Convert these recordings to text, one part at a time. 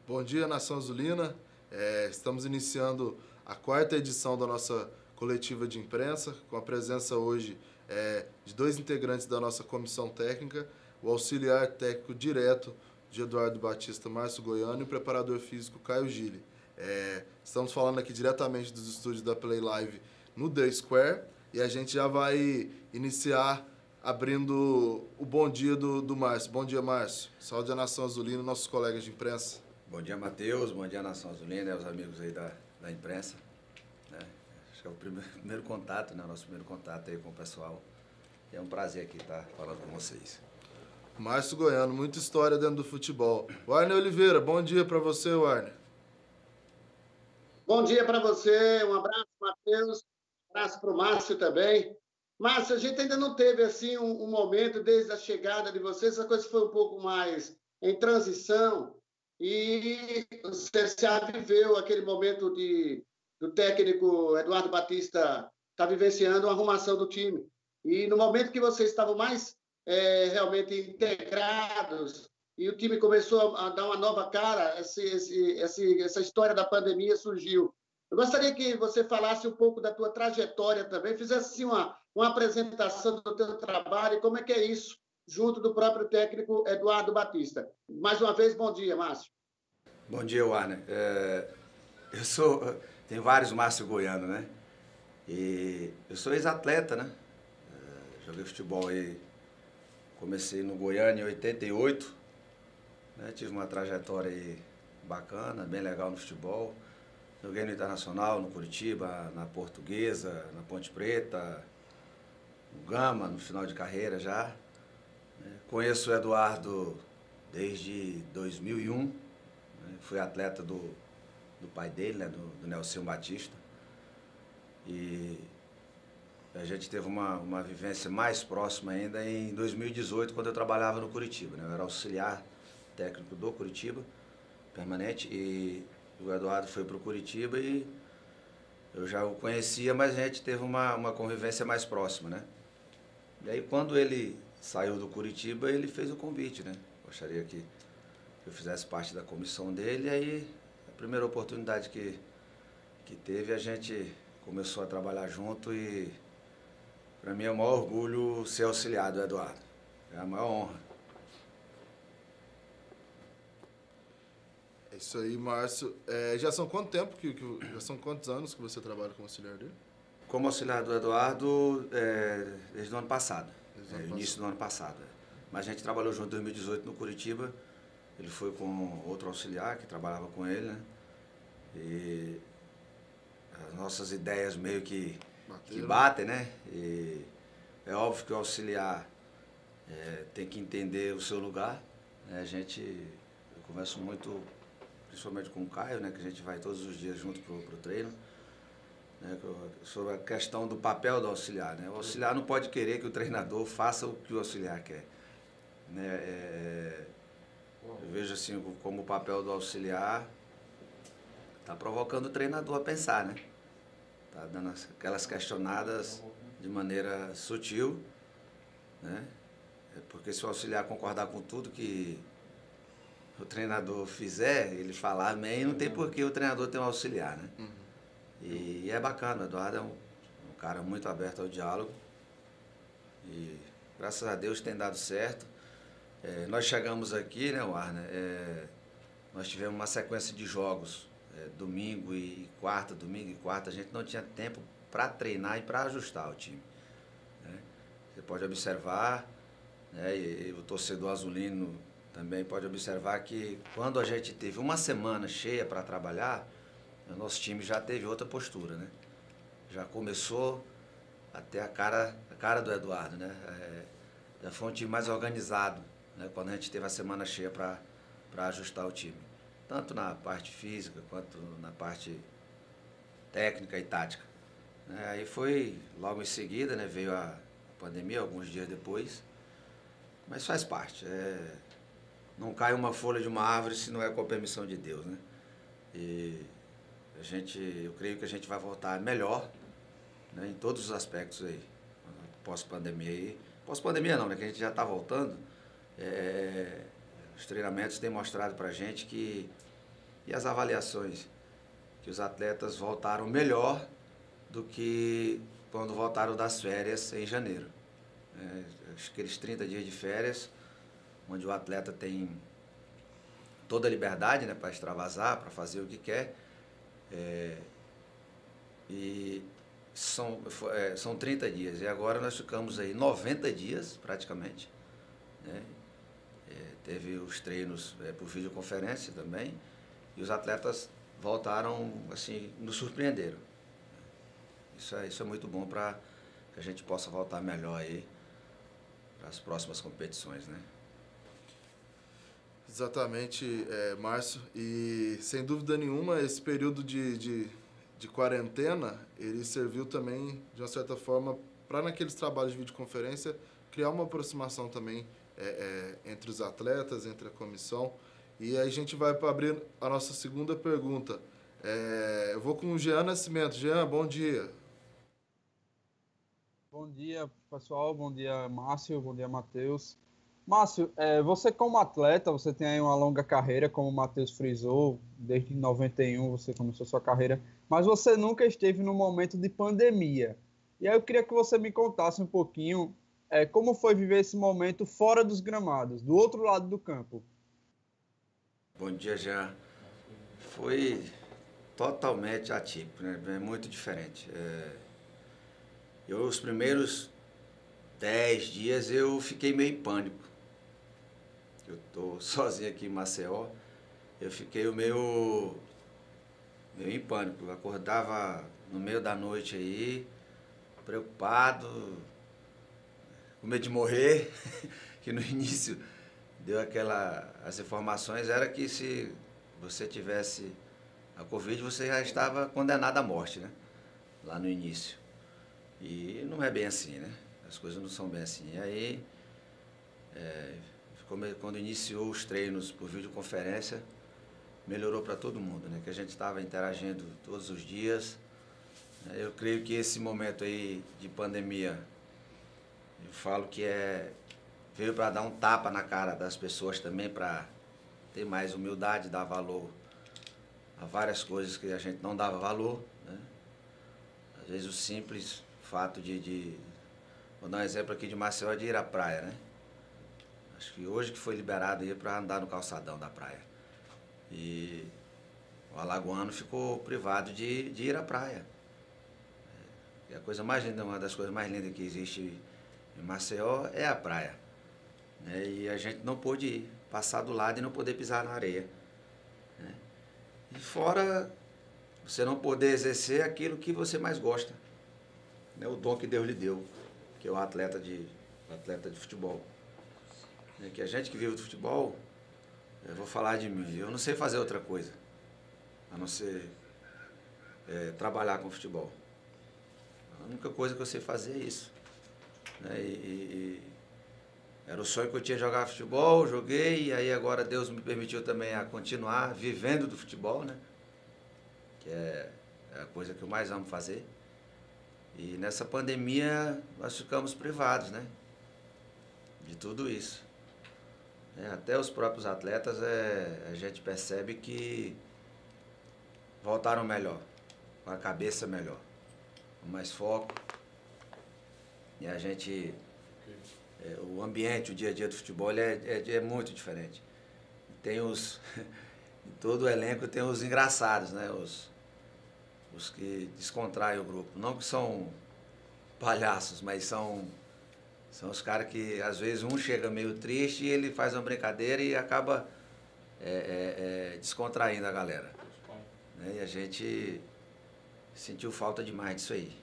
Bom dia, Nação Azulina. Estamos iniciando a quarta edição da nossa coletiva de imprensa, com a presença hoje de dois integrantes da nossa comissão técnica, o auxiliar técnico direto de Eduardo Batista, Márcio Goiano, e o preparador físico Caio Gili. Estamos falando aqui diretamente dos estúdios da Play Live no The Square e a gente já vai iniciar abrindo o bom dia do Márcio. Bom dia, Márcio. Saúde à Nação Azulina, nossos colegas de imprensa. Bom dia, Matheus. Bom dia, Nação Azulina, os amigos aí da imprensa. Né? Acho que é o primeiro contato, né? Nosso primeiro contato aí com o pessoal. E é um prazer aqui estar falando com vocês. Márcio Goiano, muita história dentro do futebol. Warner Oliveira, bom dia para você, Warner. Bom dia para você, um abraço, Matheus, um abraço para o Márcio também. Márcio, a gente ainda não teve assim um momento desde a chegada de vocês, essa coisa foi um pouco mais em transição e o CSA viveu aquele momento do técnico Eduardo Batista estar vivenciando a arrumação do time. E no momento que vocês estavam mais realmente integrados e o time começou a dar uma nova cara, essa história da pandemia surgiu. Eu gostaria que você falasse um pouco da tua trajetória também, fizesse assim, uma apresentação do teu trabalho e como é que é isso, junto do próprio técnico Eduardo Batista. Mais uma vez, bom dia, Márcio. Bom dia, Warner. Tem vários Márcio Goiano, né? E eu sou ex-atleta, né? Joguei futebol aí, comecei no Goiânia em 88, né? Tive uma trajetória aí bacana, bem legal no futebol. Joguei no Internacional, no Curitiba, na Portuguesa, na Ponte Preta, no Gama, no final de carreira já. Conheço o Eduardo desde 2001, né? Fui atleta do pai dele, né? do Nelson Batista. E a gente teve uma vivência mais próxima ainda em 2018, quando eu trabalhava no Curitiba, né? Eu era auxiliar técnico do Curitiba, permanente, e o Eduardo foi para o Curitiba e eu já o conhecia, mas a gente teve uma convivência mais próxima, né? E aí quando ele saiu do Curitiba, ele fez o convite, né? Gostaria que eu fizesse parte da comissão dele, e aí a primeira oportunidade que teve, a gente começou a trabalhar junto e para mim é o maior orgulho ser auxiliar do Eduardo, é a maior honra. É isso aí, Márcio. Já são quanto tempo, já são quantos anos que você trabalha como auxiliar dele? Como auxiliar do Eduardo, desde o ano passado, início do ano passado. Mas a gente trabalhou junto em 2018 no Curitiba, ele foi com outro auxiliar que trabalhava com ele, né? E as nossas ideias meio que batem, né? E é óbvio que o auxiliar tem que entender o seu lugar, né? Eu converso muito, principalmente com o Caio, né? Que a gente vai todos os dias junto pro treino, né? Sobre a questão do papel do auxiliar, né? O auxiliar não pode querer que o treinador faça o que o auxiliar quer, né? Eu vejo assim como o papel do auxiliar está provocando o treinador a pensar, né? Tá dando aquelas questionadas de maneira sutil, né? Porque se o auxiliar concordar com tudo que o treinador fizer, ele falar amém, não tem por que o treinador ter um auxiliar, né? Uhum. E é bacana, o Eduardo é um cara muito aberto ao diálogo e graças a Deus tem dado certo. Nós chegamos aqui, né, Warner? Nós tivemos uma sequência de jogos, domingo e quarta, a gente não tinha tempo para treinar e para ajustar o time, né? Você pode observar, né, e o torcedor azulino também pode observar que quando a gente teve uma semana cheia para trabalhar, o nosso time já teve outra postura, né? Já começou a ter a cara do Eduardo, né? Já foi um time mais organizado, né, quando a gente teve a semana cheia para ajustar o time. Tanto na parte física quanto na parte técnica e tática. Aí foi logo em seguida, né, veio a pandemia, alguns dias depois, mas faz parte. Não cai uma folha de uma árvore se não é com a permissão de Deus, né? E eu creio que a gente vai voltar melhor, né, em todos os aspectos aí, pós-pandemia aí. Pós-pandemia não, né, que a gente já está voltando. Os treinamentos têm mostrado para a gente que e as avaliações, que os atletas voltaram melhor do que quando voltaram das férias em janeiro. Aqueles 30 dias de férias, onde o atleta tem toda a liberdade, né, para extravasar, para fazer o que quer, e são 30 dias, e agora nós ficamos aí 90 dias praticamente, né? Teve os treinos por videoconferência também, e os atletas voltaram, assim, nos surpreenderam. Isso é muito bom para que a gente possa voltar melhor aí para as próximas competições, né? Exatamente, Márcio. E sem dúvida nenhuma, esse período de quarentena, ele serviu também, de uma certa forma, para naqueles trabalhos de videoconferência, criar uma aproximação também entre os atletas, entre a comissão. E aí a gente vai para abrir a nossa segunda pergunta. Eu vou com o Jean Nascimento. Jean, bom dia. Bom dia, pessoal. Bom dia, Márcio. Bom dia, Matheus. Márcio, você como atleta, você tem aí uma longa carreira, como o Matheus frisou, desde 91 você começou sua carreira, mas você nunca esteve num momento de pandemia. E aí eu queria que você me contasse um pouquinho como foi viver esse momento fora dos gramados, do outro lado do campo. Bom dia, Jean. Foi totalmente atípico, né? É muito diferente. Os primeiros 10 dias eu fiquei meio em pânico. Eu estou sozinho aqui em Maceió, eu fiquei meio em pânico. Eu acordava no meio da noite aí, preocupado, com medo de morrer, que no início deu as informações, era que se você tivesse a Covid, você já estava condenado à morte, né? Lá no início. E não é bem assim, né? As coisas não são bem assim. E aí, quando iniciou os treinos por videoconferência, melhorou para todo mundo, né? Que a gente estava interagindo todos os dias. Eu creio que esse momento aí de pandemia, eu falo que veio para dar um tapa na cara das pessoas também, para ter mais humildade, dar valor a várias coisas que a gente não dava valor, né? Às vezes o simples fato vou dar um exemplo aqui de Maceió, de ir à praia, né? Acho que hoje que foi liberado aí para andar no calçadão da praia. E o alagoano ficou privado de ir à praia. E a coisa mais linda, uma das coisas mais lindas que existe em Maceió é a praia, né? E a gente não pôde ir, passar do lado e não poder pisar na areia, né? E fora você não poder exercer aquilo que você mais gosta, né? O dom que Deus lhe deu, que é o atleta de futebol. Que a gente que vive do futebol, eu vou falar de mim, eu não sei fazer outra coisa, a não ser trabalhar com futebol. A única coisa que eu sei fazer é isso, né? Era o sonho que eu tinha, jogar futebol, joguei, e aí agora Deus me permitiu também a continuar vivendo do futebol, né? Que é a coisa que eu mais amo fazer. E nessa pandemia nós ficamos privados, né? De tudo isso. Até os próprios atletas, a gente percebe que voltaram melhor, com a cabeça melhor, com mais foco. E a gente, o ambiente, o dia a dia do futebol é muito diferente. Tem em todo o elenco tem os engraçados, né? Os que descontraem o grupo. Não que são palhaços, mas são os caras que, às vezes, um chega meio triste e ele faz uma brincadeira e acaba descontraindo a galera, né? E a gente sentiu falta demais disso aí.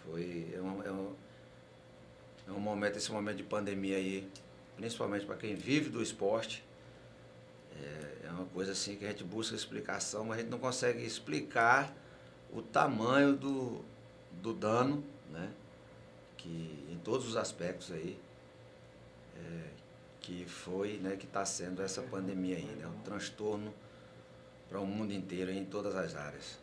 Esse momento de pandemia aí, principalmente para quem vive do esporte, é uma coisa assim que a gente busca explicação, mas a gente não consegue explicar o tamanho do dano, né? Que em todos os aspectos aí, que foi, né, que está sendo essa pandemia aí, né? Um transtorno para o mundo inteiro, em todas as áreas.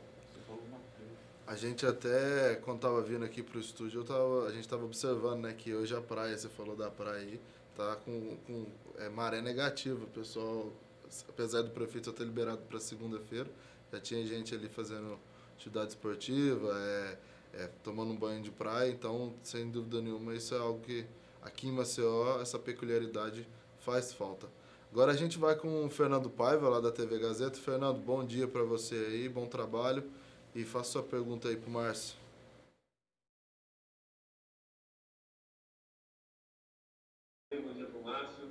A gente até, quando estava vindo aqui para o estúdio, a gente estava observando, né, que hoje a praia, você falou da praia aí, tá com maré negativa, o pessoal apesar do prefeito só ter liberado para segunda-feira, já tinha gente ali fazendo atividade esportiva, tomando um banho de praia, então, sem dúvida nenhuma, isso é algo que aqui em Maceió, essa peculiaridade faz falta. Agora a gente vai com o Fernando Paiva, lá da TV Gazeta. Fernando, bom dia para você aí, bom trabalho, e faça sua pergunta aí para o Márcio. Bom dia para o Márcio.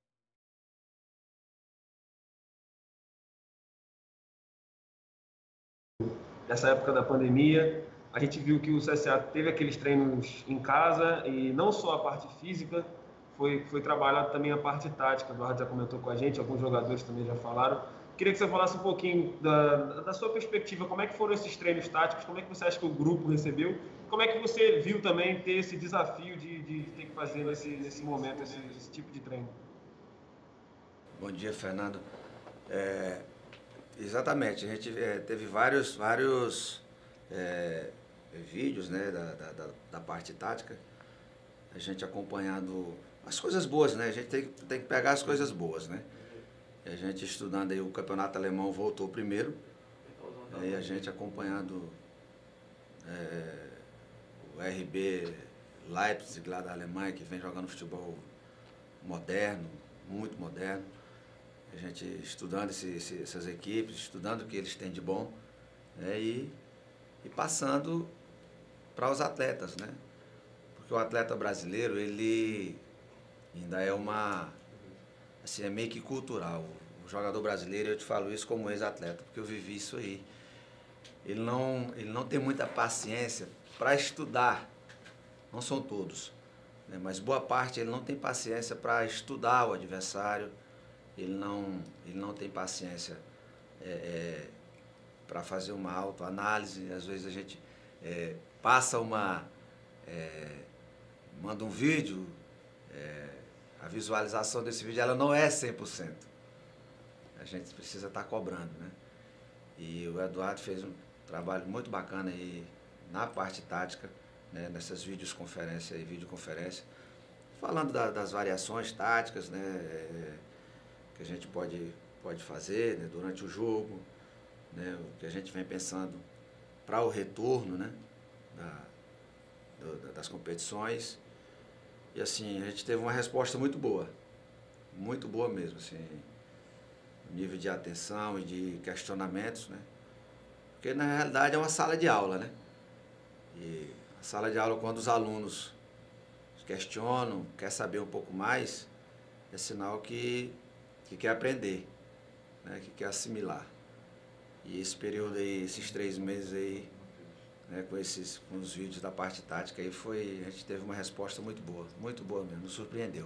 Nessa época da pandemia, a gente viu que o CSA teve aqueles treinos em casa e não só a parte física, foi trabalhado também a parte tática. O Eduardo já comentou com a gente, alguns jogadores também já falaram. Queria que você falasse um pouquinho da sua perspectiva, como é que foram esses treinos táticos, como é que você acha que o grupo recebeu, como é que você viu também ter esse desafio de ter que fazer nesse momento esse tipo de treino. Bom dia, Fernando. Exatamente, a gente teve vários vídeos, né, da parte tática, a gente acompanhando as coisas boas, né? A gente tem que pegar as coisas boas, né? E a gente estudando aí, o campeonato alemão voltou primeiro, e a gente acompanhando o RB Leipzig lá da Alemanha, que vem jogando futebol moderno, muito moderno. A gente estudando essas equipes, estudando o que eles têm de bom, né? E passando para os atletas, né? Porque o atleta brasileiro, ele ainda é assim, é meio que cultural. O jogador brasileiro, eu te falo isso como ex-atleta, porque eu vivi isso aí. Ele não tem muita paciência para estudar, não são todos, né? Mas boa parte ele não tem paciência para estudar o adversário, ele não tem paciência para fazer uma autoanálise. Às vezes a gente passa manda um vídeo, a visualização desse vídeo ela não é 100%. A gente precisa estar cobrando, né? E o Eduardo fez um trabalho muito bacana aí na parte tática, né? Nessas videoconferência, falando das variações táticas, né? Que a gente pode fazer, né? Durante o jogo, né? O que a gente vem pensando para o retorno, né? Das competições. E assim, a gente teve uma resposta muito boa mesmo, assim, nível de atenção e de questionamentos, né? Porque na realidade é uma sala de aula, né? E a sala de aula, quando os alunos questionam, quer saber um pouco mais, é sinal que quer aprender, né? Que quer assimilar. E esse período aí, esses 3 meses aí, né, com os vídeos da parte tática aí, a gente teve uma resposta muito boa mesmo, nos surpreendeu.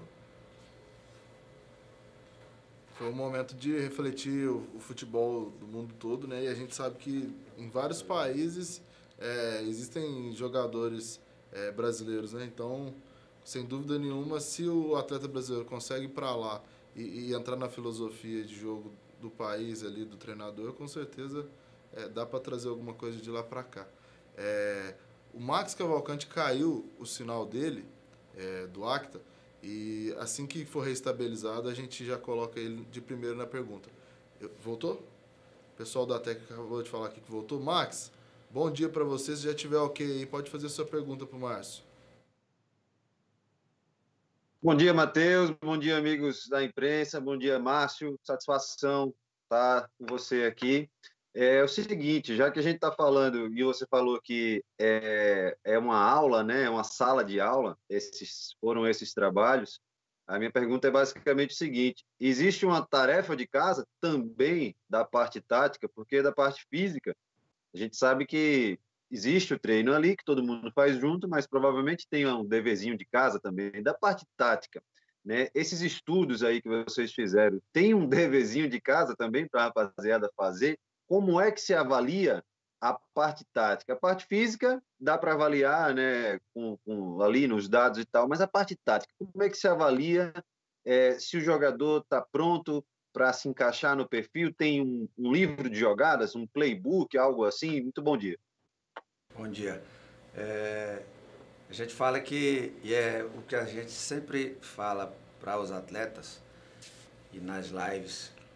Foi um momento de refletir o futebol do mundo todo, né? E a gente sabe que em vários países existem jogadores brasileiros, né? Então, sem dúvida nenhuma, se o atleta brasileiro consegue ir para lá e entrar na filosofia de jogo do país ali, do treinador, com certeza dá para trazer alguma coisa de lá para cá. O Max Cavalcante caiu o sinal dele, do Acta, e assim que for reestabilizado, a gente já coloca ele de primeiro na pergunta. Voltou? O pessoal da técnica acabou de falar aqui que voltou. Max, bom dia para você. Se já tiver ok aí, pode fazer sua pergunta para o Márcio. Bom dia, Matheus. Bom dia, amigos da imprensa. Bom dia, Márcio. Satisfação estar com você aqui. É o seguinte, já que a gente está falando, e você falou que é uma aula, né? É uma sala de aula, foram esses trabalhos, a minha pergunta é basicamente o seguinte: existe uma tarefa de casa também da parte tática, porque da parte física, a gente sabe que existe o treino ali, que todo mundo faz junto, mas provavelmente tem um deverzinho de casa também, da parte tática, né? Esses estudos aí que vocês fizeram, tem um deverzinho de casa também para a rapaziada fazer? Como é que se avalia a parte tática? A parte física dá para avaliar, né, ali nos dados e tal, mas a parte tática, como é que se avalia se o jogador está pronto para se encaixar no perfil? Tem um livro de jogadas, um playbook, algo assim? Muito bom dia. Bom dia. A gente fala que, e é o que a gente sempre fala para os atletas, e nas lives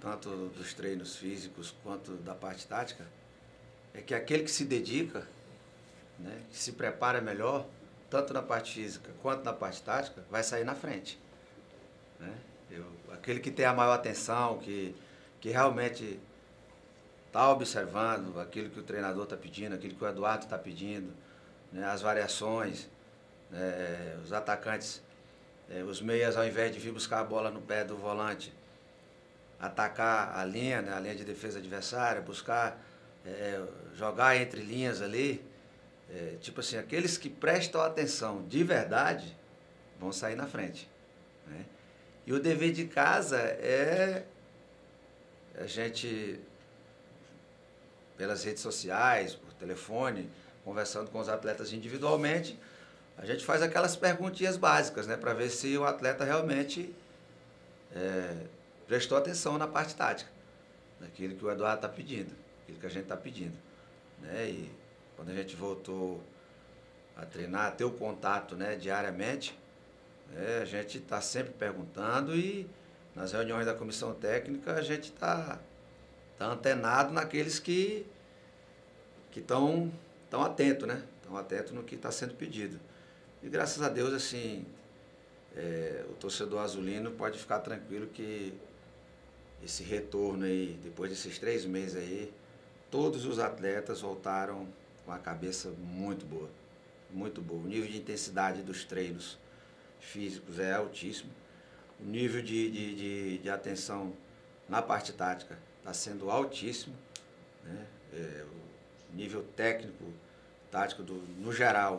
tanto dos treinos físicos quanto da parte tática, é que aquele que se dedica, né, que se prepara melhor, tanto na parte física quanto na parte tática, vai sair na frente. Né? Aquele que tem a maior atenção, que realmente está observando aquilo que o treinador está pedindo, aquilo que o Eduardo está pedindo, né, as variações, os atacantes, os meias, ao invés de vir buscar a bola no pé do volante, atacar a linha, né, a linha de defesa adversária, buscar jogar entre linhas ali, tipo assim, aqueles que prestam atenção de verdade vão sair na frente. Né? E o dever de casa é a gente, pelas redes sociais, por telefone, conversando com os atletas individualmente, a gente faz aquelas perguntinhas básicas, né, para ver se o atleta realmente prestou atenção na parte tática, naquilo que o Eduardo está pedindo, aquilo que a gente está pedindo. Né? E quando a gente voltou a treinar, a ter o contato, né, diariamente, a gente está sempre perguntando e nas reuniões da comissão técnica a gente está antenado naqueles que estão atentos, né? Estão atentos no que está sendo pedido. E graças a Deus, assim, o torcedor azulino pode ficar tranquilo que esse retorno aí, depois desses 3 meses aí, todos os atletas voltaram com a cabeça muito boa, muito boa. O nível de intensidade dos treinos físicos é altíssimo. O nível de atenção na parte tática está sendo altíssimo. Né? O nível técnico, tático, no geral,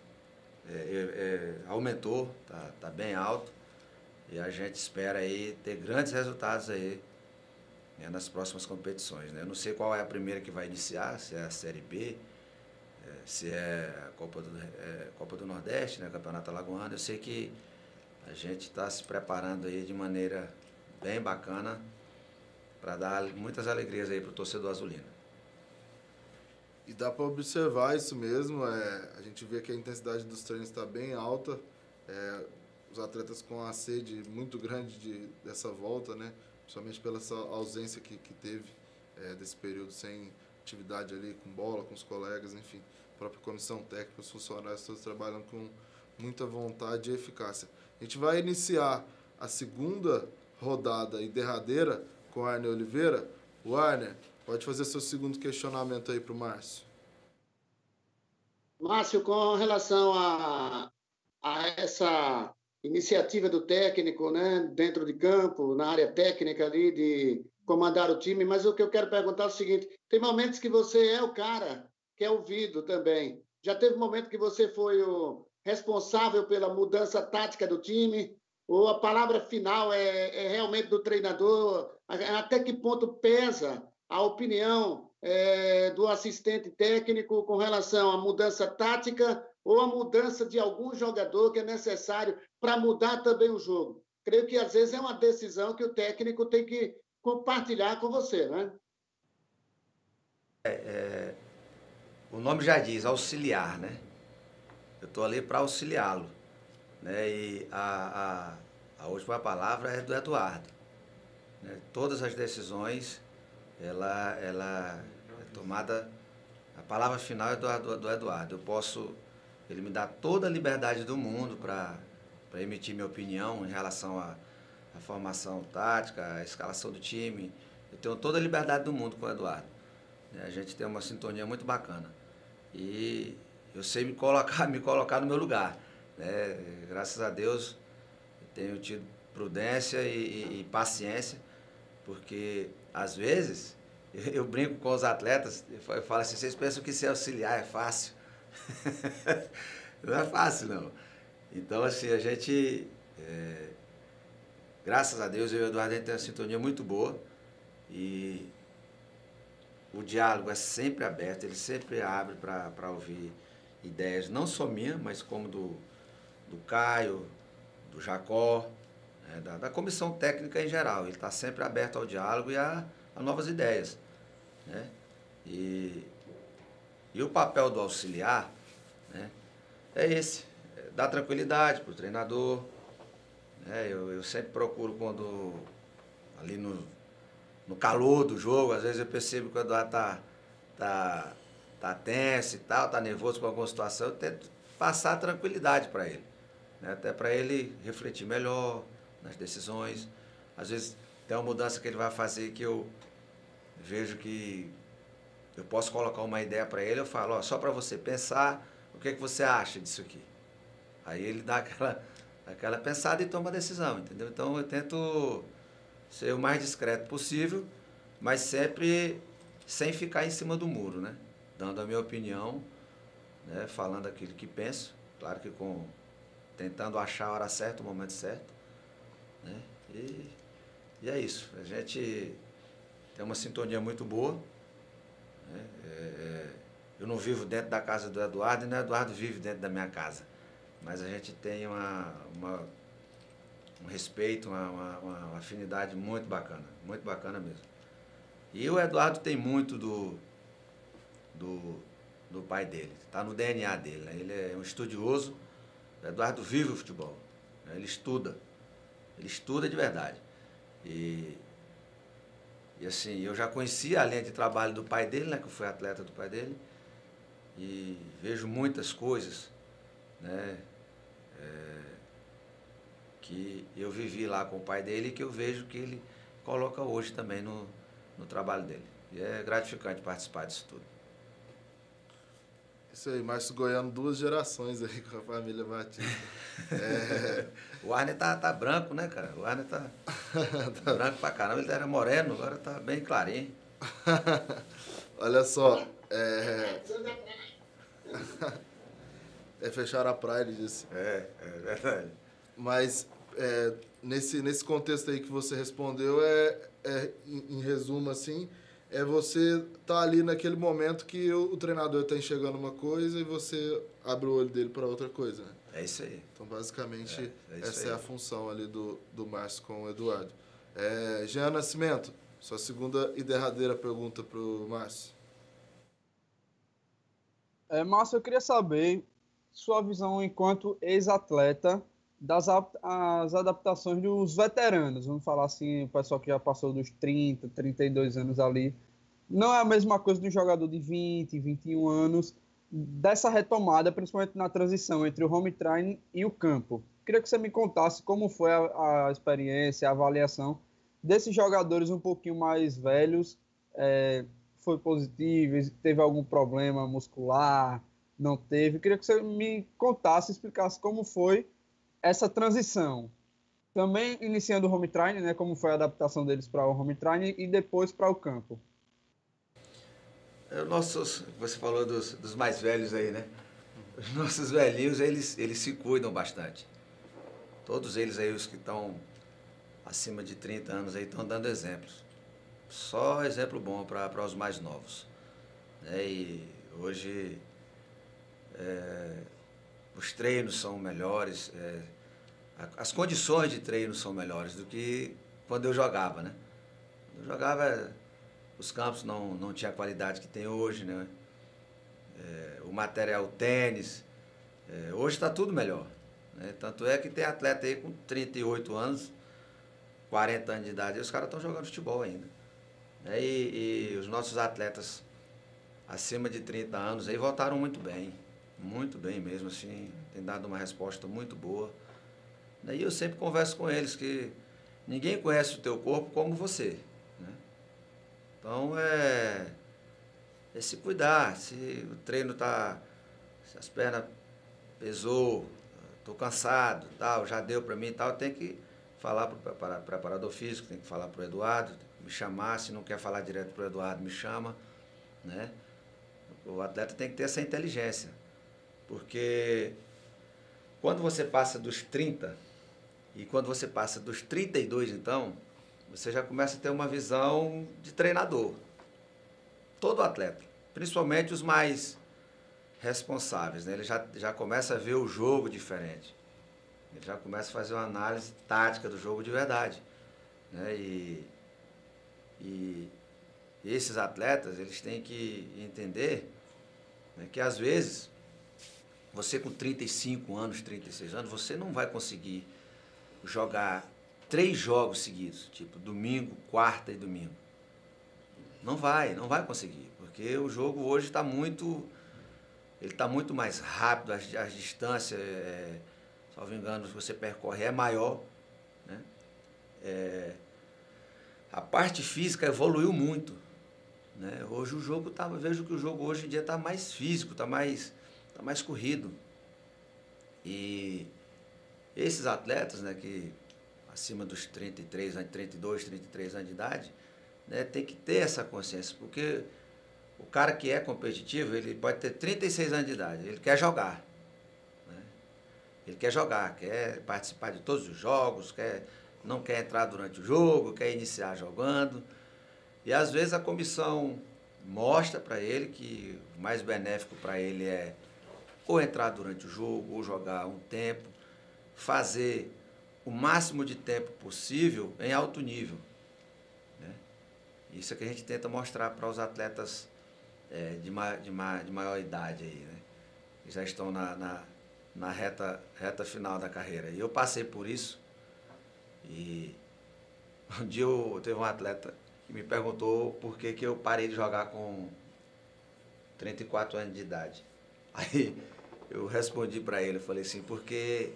aumentou, tá bem alto. E a gente espera aí ter grandes resultados aí, né, nas próximas competições. Né? Eu não sei qual é a primeira que vai iniciar, se é a Série B, se é a Copa do Nordeste, né, Campeonato Alagoano. Eu sei que a gente está se preparando aí de maneira bem bacana para dar muitas alegrias aí para o torcedor azulino. E dá para observar isso mesmo, a gente vê que a intensidade dos treinos está bem alta, os atletas com a sede muito grande dessa volta, né? Principalmente pela essa ausência que teve desse período sem atividade ali com bola, com os colegas, enfim, a própria comissão técnica, os funcionários todos trabalhando com muita vontade e eficácia. A gente vai iniciar a segunda rodada e derradeira com o Arner Oliveira. O Arner, pode fazer seu segundo questionamento aí para o Márcio. Márcio, com relação a essa iniciativa do técnico, né, dentro de campo, na área técnica ali, de comandar o time, mas o que eu quero perguntar é o seguinte: tem momentos que você é o cara que é ouvido também. Já teve momento que você foi o responsável pela mudança tática do time, ou a palavra final é realmente do treinador? Até que ponto pesa a opinião do assistente técnico com relação à mudança tática ou a mudança de algum jogador que é necessário para mudar também o jogo? Creio que, às vezes, é uma decisão que o técnico tem que compartilhar com você, né? O nome já diz, auxiliar, né? Eu estou ali para auxiliá-lo. Né? E a última palavra é do Eduardo. Né? Todas as decisões, ela é tomada, a palavra final é do Eduardo. Ele me dá toda a liberdade do mundo para emitir minha opinião em relação à formação tática, à escalação do time. Eu tenho toda a liberdade do mundo com o Eduardo. A gente tem uma sintonia muito bacana. E eu sei me colocar no meu lugar. Né? Graças a Deus, eu tenho tido prudência e paciência, porque, às vezes, eu brinco com os atletas, eu falo assim: vocês pensam que ser auxiliar é fácil? Não é fácil, não. Então, assim, a gente, graças a Deus, eu e o Eduardo, a gente tem uma sintonia muito boa e o diálogo é sempre aberto, ele sempre abre para ouvir ideias, não só minha, mas como do Caio, do Jacó, da comissão técnica em geral. Ele está sempre aberto ao diálogo e a novas ideias. Né? E o papel do auxiliar, né, é esse, dar tranquilidade para o treinador. Né? Eu sempre procuro, quando ali no calor do jogo, às vezes eu percebo que o Eduardo tá tenso e tal, tá nervoso com alguma situação, eu tento passar tranquilidade para ele, né? Até para ele refletir melhor nas decisões. Às vezes tem uma mudança que ele vai fazer que eu vejo que eu posso colocar uma ideia para ele, eu falo, ó, só para você pensar, o que você acha disso aqui? Aí ele dá aquela pensada e toma a decisão, entendeu? Então eu tento ser o mais discreto possível, mas sempre sem ficar em cima do muro, né? Dando a minha opinião, né? Falando aquilo que penso, claro que tentando achar a hora certa, o momento certo, né? E é isso, a gente tem uma sintonia muito boa, né? Eu não vivo dentro da casa do Eduardo e nem o Eduardo vive dentro da minha casa, mas a gente tem um respeito, uma afinidade muito bacana mesmo. E o Eduardo tem muito do pai dele, está no DNA dele, né? Ele é um estudioso, o Eduardo vive o futebol, né? Ele estuda de verdade. E assim, eu já conhecia a linha de trabalho do pai dele, né, que eu fui atleta do pai dele, e vejo muitas coisas, né, que eu vivi lá com o pai dele e que eu vejo que ele coloca hoje também no trabalho dele. E é gratificante participar disso tudo. Isso aí, Márcio Goiano, 2 gerações aí com a família Batista. O Arne tá branco, né, cara? O Arne tá branco pra caramba. Ele era moreno, agora tá bem clarinho. Olha só, fecharam a praia, ele disse. É verdade. Mas nesse contexto aí que você respondeu, em resumo assim, você tá ali naquele momento que o treinador está enxergando uma coisa e você abre o olho dele para outra coisa, né? É isso aí. Então, basicamente, isso essa aí. é a função ali do Márcio com o Eduardo. Jean Nascimento, sua segunda e derradeira pergunta para o Márcio. Márcio, eu queria saber sua visão enquanto ex-atleta as adaptações dos veteranos, vamos falar assim, o pessoal que já passou dos 30, 32 anos ali. Não é a mesma coisa do jogador de 20, 21 anos, dessa retomada, principalmente na transição entre o home training e o campo. Queria que você me contasse como foi a experiência, a avaliação desses jogadores um pouquinho mais velhos. Foi positivo? Teve algum problema muscular? Não teve? Queria que você me contasse, explicasse como foi essa transição. Também iniciando o home training, né, como foi a adaptação deles para o home training e depois para o campo. Você falou dos mais velhos aí, né? Os nossos velhinhos, eles se cuidam bastante. Todos eles aí, os que estão acima de 30 anos aí, estão dando exemplos. Só exemplo bom para os mais novos. E hoje os treinos são melhores, as condições de treino são melhores do que quando eu jogava, né? Quando eu jogava, os campos não tinham a qualidade que tem hoje, né? O material, o tênis, hoje está tudo melhor, né? Tanto é que tem atleta aí com 38 anos, 40 anos de idade, e os caras estão jogando futebol ainda. E os nossos atletas acima de 30 anos aí voltaram muito bem mesmo, assim, tem dado uma resposta muito boa. E eu sempre converso com eles que ninguém conhece o teu corpo como você, né? Então é se cuidar, se o treino se as pernas pesou, estou cansado, tal, já deu para mim e tal, tem que falar para o preparador físico, tem que falar para o Eduardo, me chamar, se não quer falar direto para o Eduardo, me chama, né? O atleta tem que ter essa inteligência, porque quando você passa dos 30 e quando você passa dos 32, então, você já começa a ter uma visão de treinador. Todo atleta, principalmente os mais responsáveis, né? Ele já começa a ver o jogo diferente. Ele já começa a fazer uma análise tática do jogo de verdade, né? E esses atletas, eles têm que entender, né, que às vezes, você com 35 anos, 36 anos, você não vai conseguir jogar 3 jogos seguidos, tipo domingo, quarta e domingo. Não vai conseguir, porque o jogo hoje está muito mais rápido, as distâncias, salvo engano, se você percorre é maior, né? A parte física evoluiu muito, né? Hoje vejo que o jogo hoje em dia está mais físico, está mais corrido. E esses atletas, né, que acima dos 33 anos, 32, 33 anos de idade, né, tem que ter essa consciência, porque o cara que é competitivo, ele pode ter 36 anos de idade, ele quer jogar, né? Ele quer jogar, quer participar de todos os jogos, não quer entrar durante o jogo, quer iniciar jogando. E às vezes a comissão mostra para ele que o mais benéfico para ele é ou entrar durante o jogo, ou jogar um tempo, fazer o máximo de tempo possível em alto nível, né? Isso é que a gente tenta mostrar para os atletas de maior idade aí, né? Que já estão na reta final da carreira. E eu passei por isso. E um dia teve um atleta que me perguntou por que eu parei de jogar com 34 anos de idade. Aí eu respondi para ele, eu falei assim, porque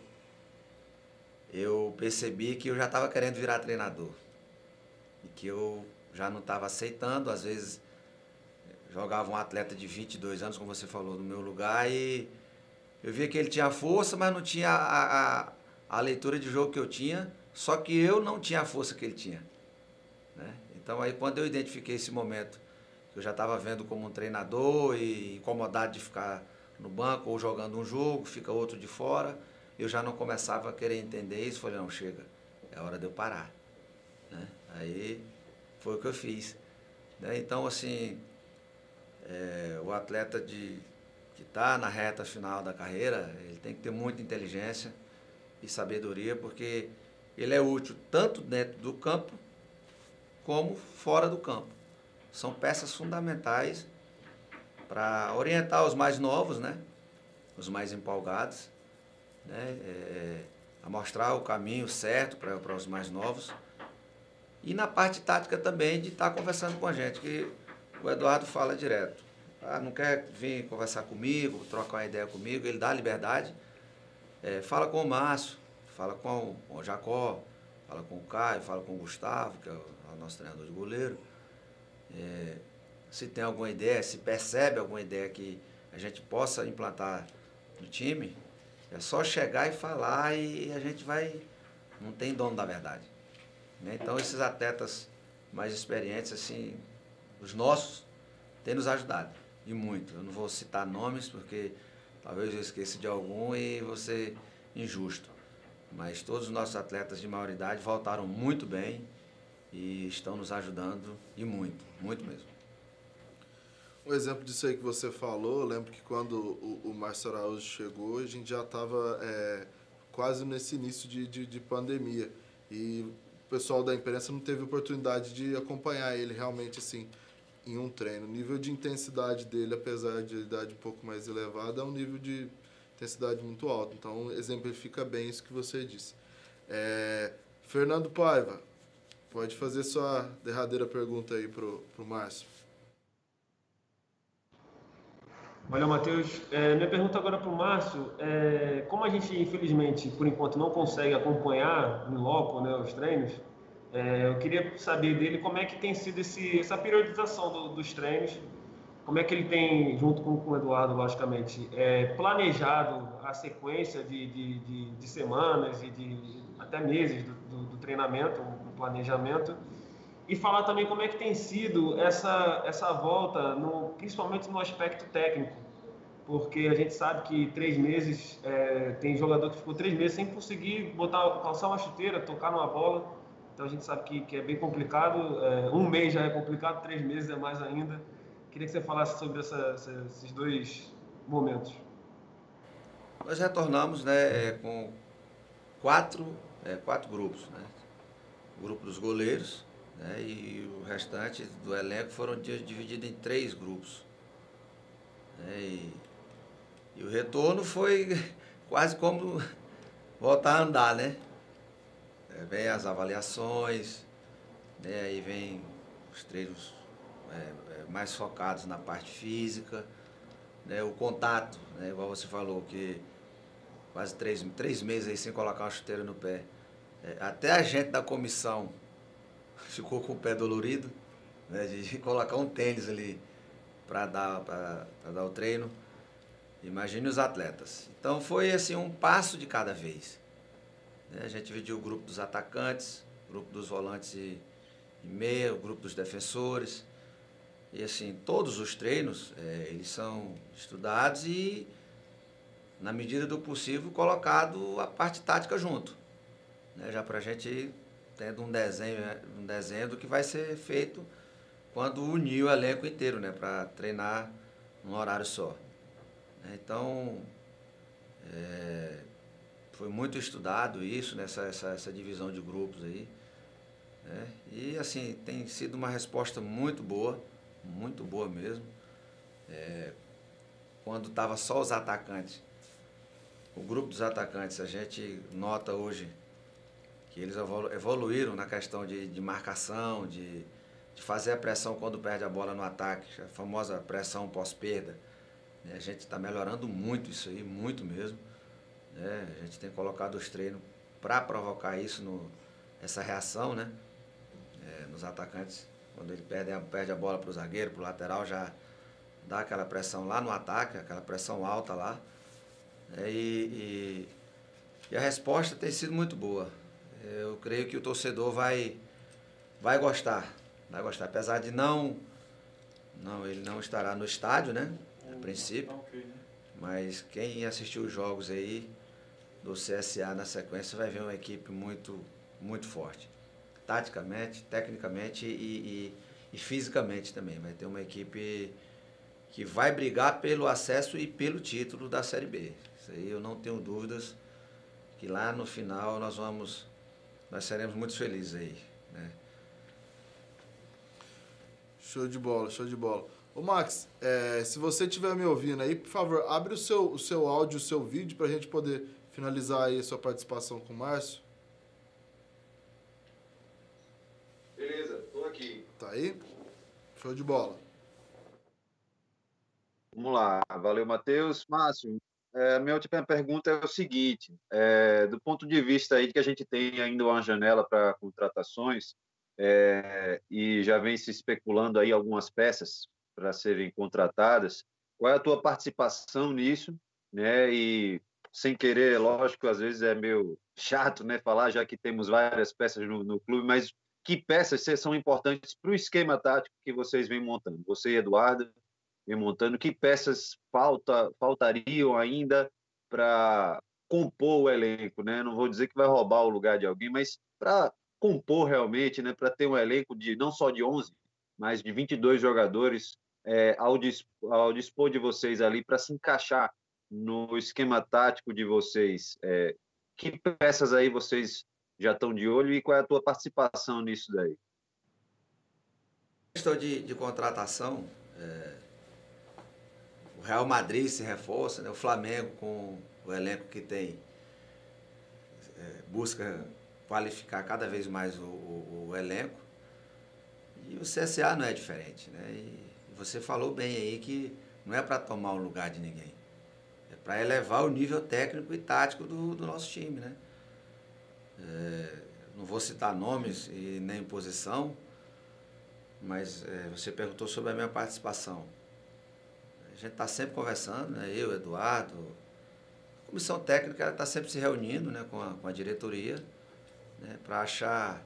eu percebi que eu já estava querendo virar treinador. E que eu já não estava aceitando, às vezes jogava um atleta de 22 anos, como você falou, no meu lugar, e eu via que ele tinha força, mas não tinha a leitura de jogo que eu tinha, só que eu não tinha a força que ele tinha, né? Então aí quando eu identifiquei esse momento, que eu já estava vendo como um treinador e incomodado de ficar no banco ou jogando um jogo, fica outro de fora, eu já não começava a querer entender isso, falei, não, chega, é hora de eu parar, né? Aí foi o que eu fiz, né? Então assim, o atleta que está na reta final da carreira, ele tem que ter muita inteligência e sabedoria, porque ele é útil tanto dentro do campo como fora do campo. São peças fundamentais para orientar os mais novos, né? Os mais empolgados, né? A mostrar o caminho certo para os mais novos. E na parte tática também, de estar conversando com a gente, que o Eduardo fala direto. Não quer vir conversar comigo, trocar uma ideia comigo, ele dá liberdade. Fala com o Márcio, fala com o Jacó, fala com o Caio, fala com o Gustavo, que é o nosso treinador de goleiro. Se tem alguma ideia, se percebe alguma ideia que a gente possa implantar no time, é só chegar e falar e a gente vai... Não tem dono da verdade, né? Então esses atletas mais experientes, assim, os nossos, têm nos ajudado, e muito. Eu não vou citar nomes porque talvez eu esqueça de algum e vou ser injusto. Mas todos os nossos atletas de maioridade voltaram muito bem e estão nos ajudando, e muito, muito mesmo. Um exemplo disso aí que você falou, eu lembro que quando o Márcio Araújo chegou, a gente já estava quase nesse início de pandemia. E o pessoal da imprensa não teve oportunidade de acompanhar ele realmente assim em um treino. O nível de intensidade dele, apesar de idade um pouco mais elevada, é um nível de intensidade muito alto. Então, exemplifica bem isso que você disse. Fernando Paiva, pode fazer sua derradeira pergunta aí pro Márcio. Olha, Matheus, minha pergunta agora para o Márcio como a gente, infelizmente, por enquanto não consegue acompanhar no loco, né, os treinos, eu queria saber dele como é que tem sido essa periodização dos treinos, como é que ele tem, junto com o Eduardo, logicamente, planejado a sequência de semanas e até meses do treinamento, o planejamento, e falar também como é que tem sido essa volta, principalmente no aspecto técnico, porque a gente sabe que 3 meses, tem jogador que ficou 3 meses sem conseguir calçar uma chuteira, tocar numa bola, então a gente sabe que é bem complicado, 1 mês já é complicado, 3 meses é mais ainda. Queria que você falasse sobre esses dois momentos. Nós retornamos, né, com quatro grupos, né? O grupo dos goleiros, né, e o restante do elenco foram divididos em 3 grupos. E o retorno foi quase como voltar a andar, né? Vem as avaliações, né, aí vem os treinos mais focados na parte física, né? O contato, né? Igual você falou, que quase 3 meses aí sem colocar uma chuteira no pé. Até a gente da comissão ficou com o pé dolorido, né? De colocar um tênis ali para dar o treino. Imagine os atletas. Então foi assim um passo de cada vez. A gente dividiu o grupo dos atacantes, o grupo dos volantes e meia, o grupo dos defensores. E assim, todos os treinos, eles são estudados e, na medida do possível, colocado a parte tática junto. Né? Já para a gente ir tendo um desenho do que vai ser feito quando unir o elenco inteiro, né? Para treinar num horário só. Então, foi muito estudado isso, nessa essa divisão de grupos aí. Né? E assim, tem sido uma resposta muito boa mesmo. Quando estava só os atacantes, o grupo dos atacantes, a gente nota hoje que eles evoluíram na questão de marcação, de fazer a pressão quando perde a bola no ataque, a famosa pressão pós-perda. A gente está melhorando muito isso aí, muito mesmo. A gente tem colocado os treinos para provocar isso, essa reação, né? Nos atacantes. Quando ele perde a bola para o zagueiro, para o lateral, já dá aquela pressão lá no ataque, aquela pressão alta lá. E a resposta tem sido muito boa. Eu creio que o torcedor vai gostar. Vai gostar. Apesar de ele não estará no estádio, né? A princípio. Mas quem assistiu os jogos aí do CSA na sequência vai ver uma equipe muito, muito forte. Taticamente, tecnicamente e fisicamente também. Vai ter uma equipe que vai brigar pelo acesso e pelo título da Série B. Isso aí eu não tenho dúvidas que lá no final nós seremos muito felizes aí, né? Show de bola, show de bola. Ô Max, se você estiver me ouvindo aí, por favor, abre o seu áudio, o seu vídeo, para a gente poder finalizar aí a sua participação com o Márcio. Beleza, tô aqui. Tá aí? Show de bola. Vamos lá, valeu, Matheus. Márcio, a minha última pergunta é o seguinte, do ponto de vista aí de que a gente tem ainda uma janela para contratações, e já vem se especulando aí algumas peças para serem contratadas, qual é a tua participação nisso, né? E sem querer, lógico, às vezes é meio chato, né, falar, já que temos várias peças no clube, mas que peças são importantes para o esquema tático que vocês vêm montando? Você e Eduardo vem montando, que peças faltariam ainda para compor o elenco, né? Não vou dizer que vai roubar o lugar de alguém, mas para compor realmente, né? Para ter um elenco não só de 11, mas de 22 jogadores ao dispor de vocês ali para se encaixar no esquema tático de vocês. Que peças aí vocês já estão de olho e qual é a tua participação nisso daí? Questão de contratação, o Real Madrid se reforça, né? O Flamengo com o elenco que tem busca qualificar cada vez mais o elenco, e o CSA não é diferente, né? E você falou bem aí que não é para tomar o lugar de ninguém, é para elevar o nível técnico e tático do nosso time, né? Não vou citar nomes e nem posição, mas você perguntou sobre a minha participação. A gente está sempre conversando, né? Eu, Eduardo, a comissão técnica está sempre se reunindo, né, com a diretoria, né, para achar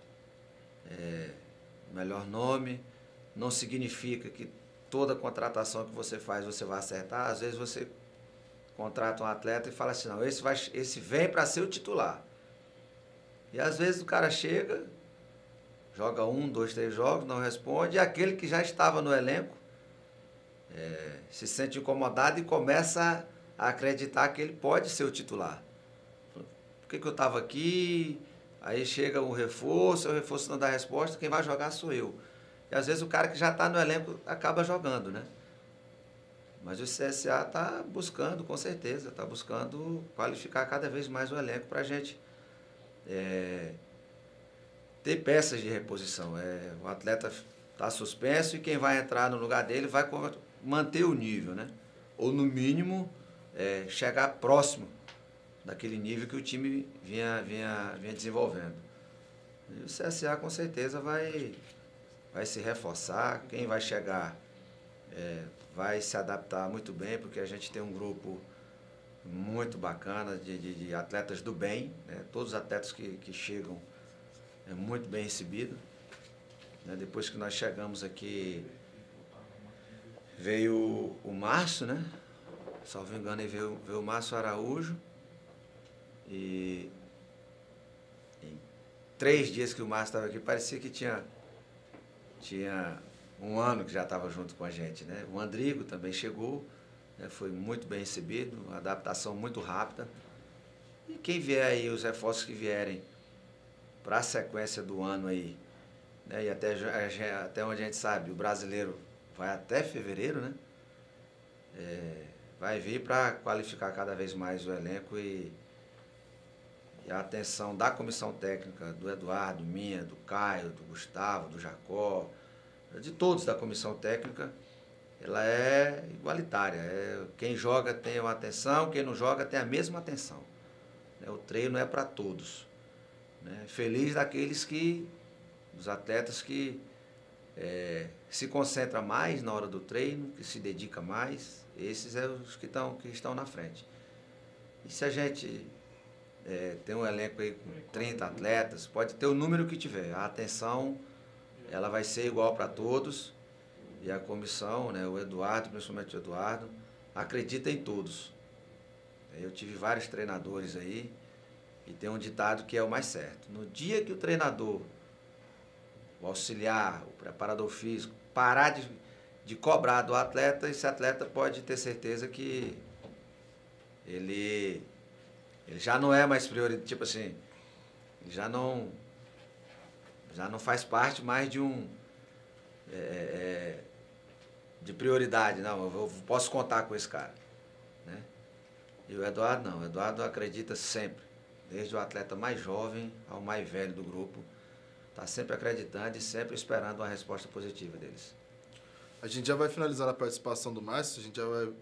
o melhor nome. Não significa que toda contratação que você faz você vai acertar. Às vezes você contrata um atleta e fala assim, não, esse vem para ser o titular. E às vezes o cara chega, joga 1, 2, 3 jogos, não responde, e aquele que já estava no elenco se sente incomodado e começa a acreditar que ele pode ser o titular. Por que eu estava aqui? Aí chega o reforço não dá resposta, quem vai jogar sou eu. E às vezes o cara que já está no elenco acaba jogando, né? Mas o CSA está buscando, com certeza, está buscando qualificar cada vez mais o elenco para a gente ter peças de reposição. O atleta está suspenso e quem vai entrar no lugar dele vai manter o nível, né? Ou no mínimo chegar próximo daquele nível que o time vinha desenvolvendo. E o CSA com certeza vai se reforçar, quem vai chegar vai se adaptar muito bem, porque a gente tem um grupo muito bacana de atletas do bem, né? Todos os atletas que chegam muito bem recebidos. Né? Depois que nós chegamos aqui, veio o Márcio, né? Salvo engano, veio o Márcio Araújo. E em 3 dias que o Márcio estava aqui, parecia que tinha 1 ano que já estava junto com a gente, né? O Andrigo também chegou, né? Foi muito bem recebido, uma adaptação muito rápida. E quem vier aí, os reforços que vierem para a sequência do ano aí, né? E até onde a gente sabe, o brasileiro vai até fevereiro, né? Vai vir para qualificar cada vez mais o elenco e a atenção da comissão técnica, do Eduardo, minha, do Caio, do Gustavo, do Jacó, de todos da comissão técnica, ela é igualitária. Quem joga tem uma atenção, quem não joga tem a mesma atenção. O treino é para todos. Né? Feliz daqueles dos atletas que se concentram mais na hora do treino, que se dedica mais, esses são os que estão na frente. E se a gente tem um elenco aí com 30 atletas, pode ter o número que tiver, a atenção ela vai ser igual para todos, e a comissão, né, o Eduardo, principalmente o Eduardo, acredita em todos. Eu tive vários treinadores aí, e tem um ditado que é o mais certo: no dia que o treinador, o auxiliar, o preparador físico, parar de cobrar do atleta, esse atleta pode ter certeza que ele já não é mais prioridade, tipo assim, já não faz parte mais de de prioridade. Não, eu posso contar com esse cara, né? E o Eduardo não, o Eduardo acredita sempre, desde o atleta mais jovem ao mais velho do grupo, está sempre acreditando e sempre esperando uma resposta positiva deles. A gente já vai finalizar a participação do Márcio, a gente já vai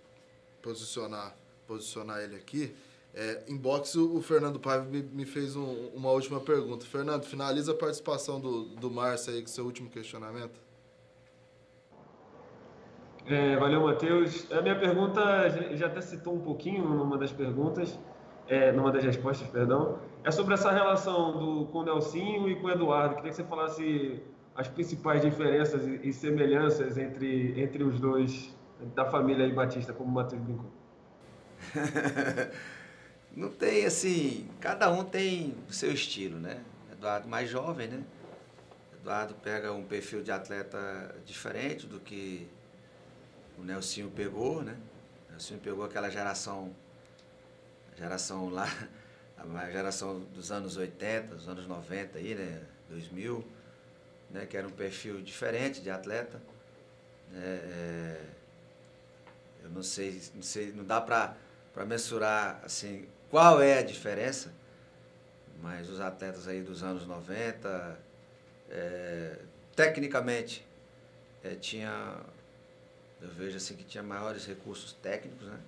posicionar ele aqui. Em boxe, o Fernando Paiva me fez uma última pergunta. Fernando, finaliza a participação do Márcio aí com seu último questionamento. Valeu, Matheus. A minha pergunta, já até citou um pouquinho numa das perguntas, numa das respostas, perdão, é sobre essa relação com o Nelsinho e com o Eduardo. Queria que você falasse as principais diferenças e semelhanças entre os dois, da família aí Batista, como o Matheus brincou. Não tem assim, cada um tem o seu estilo, né? Eduardo mais jovem, né? Eduardo pega um perfil de atleta diferente do que o Nelsinho pegou, né? O Nelsinho pegou aquela geração lá, a geração dos anos 80, dos anos 90 aí, né? 2000, né? Que era um perfil diferente de atleta. Eu não sei, não dá para mensurar assim qual é a diferença, mas os atletas aí dos anos 90, tecnicamente, eu vejo assim que tinha maiores recursos técnicos, né?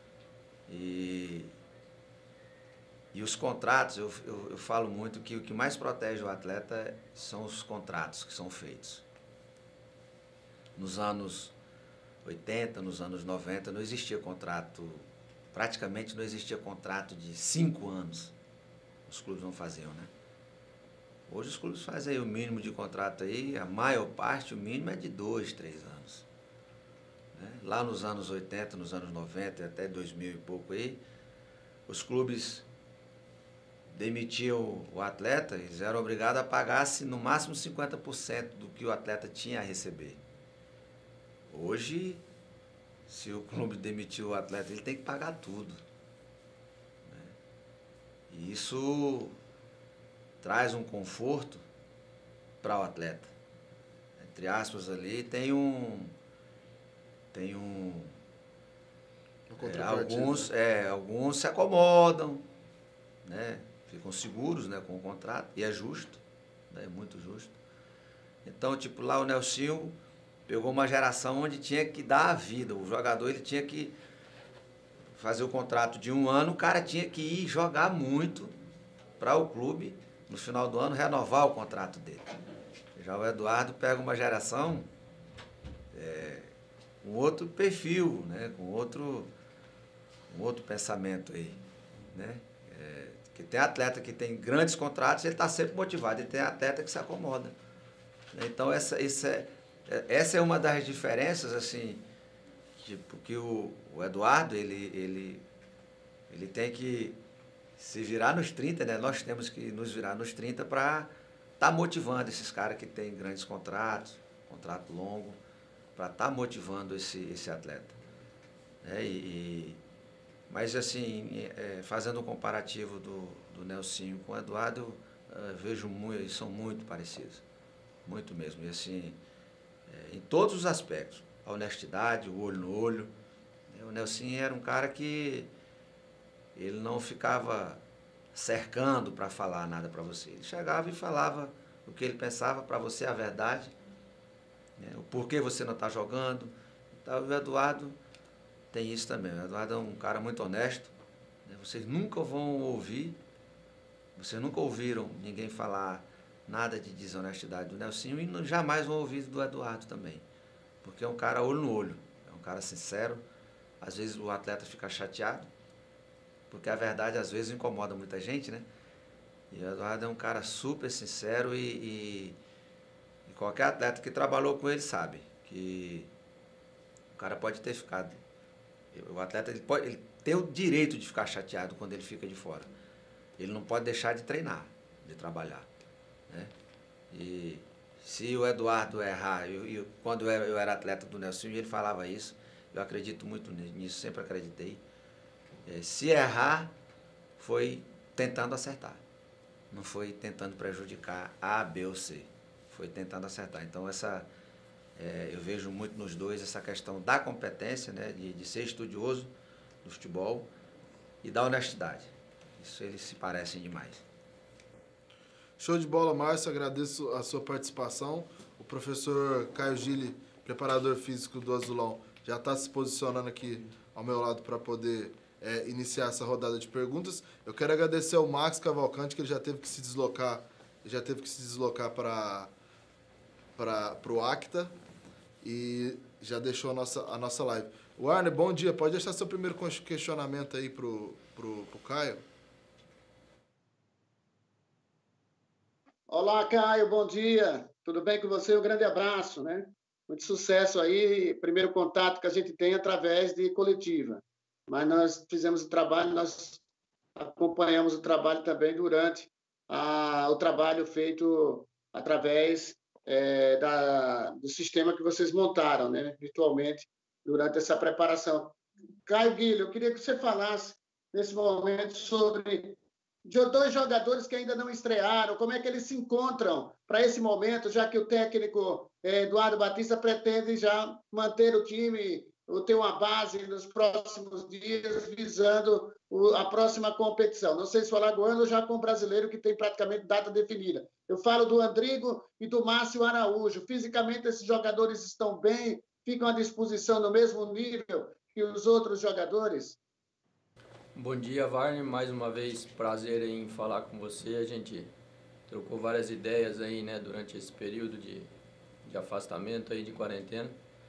E os contratos, eu falo muito que o que mais protege o atleta são os contratos que são feitos. Nos anos 80, nos anos 90, não existia contrato, praticamente não existia contrato de 5 anos. Os clubes não faziam, né? Hoje os clubes fazem aí o mínimo de contrato aí, a maior parte, o mínimo é de 2, 3 anos. Né? Lá nos anos 80, nos anos 90 e até 2000 e pouco aí, os clubes demitiam o atleta, eles eram obrigados a pagar no máximo 50% do que o atleta tinha a receber. Hoje, se o clube demitir o atleta, ele tem que pagar tudo. Né? E isso traz um conforto para o atleta. Entre aspas ali, alguns se acomodam, né? Ficam seguros, né, com o contrato, e é justo, né? É muito justo. Então, tipo, lá o Nelsinho pegou uma geração onde tinha que dar a vida. O jogador ele tinha que fazer o contrato de 1 ano, o cara tinha que ir jogar muito para o clube, no final do ano, renovar o contrato dele. Já o Eduardo pega uma geração com outro perfil, né? com outro pensamento aí. Né? Que tem atleta que tem grandes contratos, ele está sempre motivado, e tem atleta que se acomoda. Então, essa é uma das diferenças, assim, porque o Eduardo, ele tem que se virar nos 30, né? Nós temos que nos virar nos 30 para estar motivando esses caras que têm grandes contratos, contrato longo, para estar motivando esse atleta. Mas, assim, fazendo um comparativo do Nelsinho com o Eduardo, eu vejo eles são muito parecidos. Muito mesmo. E, assim, em todos os aspectos. A honestidade, o olho no olho. O Nelsinho era um cara que ele não ficava cercando para falar nada para você. Ele chegava e falava o que ele pensava, para você a verdade, né? O porquê você não está jogando. Então, o Eduardo tem isso também. O Eduardo é um cara muito honesto, né? Vocês nunca vão ouvir, vocês nunca ouviram ninguém falar nada de desonestidade do Nelsinho e jamais vão ouvir do Eduardo também. Porque é um cara olho no olho, é um cara sincero. Às vezes o atleta fica chateado, porque a verdade às vezes incomoda muita gente, né? E o Eduardo é um cara super sincero e qualquer atleta que trabalhou com ele sabe que o cara pode ter ficado. O atleta ele tem o direito de ficar chateado quando ele fica de fora. Ele não pode deixar de treinar, de trabalhar. Né? E se o Eduardo errar, quando eu era atleta do Nelsinho, ele falava isso, eu acredito muito nisso, sempre acreditei. Se errar, foi tentando acertar, não foi tentando prejudicar A, B ou C, foi tentando acertar. Então, eu vejo muito nos dois essa questão da competência, né, de ser estudioso do futebol e da honestidade. Isso eles se parecem demais. Show de bola, Márcio. Agradeço a sua participação. O professor Caio Gili, preparador físico do Azulão, já está se posicionando aqui ao meu lado para poder iniciar essa rodada de perguntas. Eu quero agradecer ao Max Cavalcante, que ele já teve que se deslocar para o Acta e já deixou a nossa live. Warner, bom dia. Pode deixar seu primeiro questionamento aí pro Caio? Olá, Caio, bom dia. Tudo bem com você? Um grande abraço, né? Muito sucesso aí. Primeiro contato que a gente tem através de coletiva. Mas nós fizemos o trabalho, nós acompanhamos o trabalho também durante o trabalho feito através do sistema que vocês montaram, né? Virtualmente, durante essa preparação. Caio Guilherme, eu queria que você falasse nesse momento sobre de 2 jogadores que ainda não estrearam, como é que eles se encontram para esse momento, já que o técnico Eduardo Batista pretende já manter o time, ou ter uma base nos próximos dias, visando a próxima competição. Não sei se o Alagoano ou já com o brasileiro, que tem praticamente data definida. Eu falo do Andrigo e do Márcio Araújo. Fisicamente, esses jogadores estão bem, ficam à disposição no mesmo nível que os outros jogadores? Bom dia, Warner. Mais uma vez, prazer em falar com você. A gente trocou várias ideias aí, né, durante esse período de afastamento aí, de quarentena.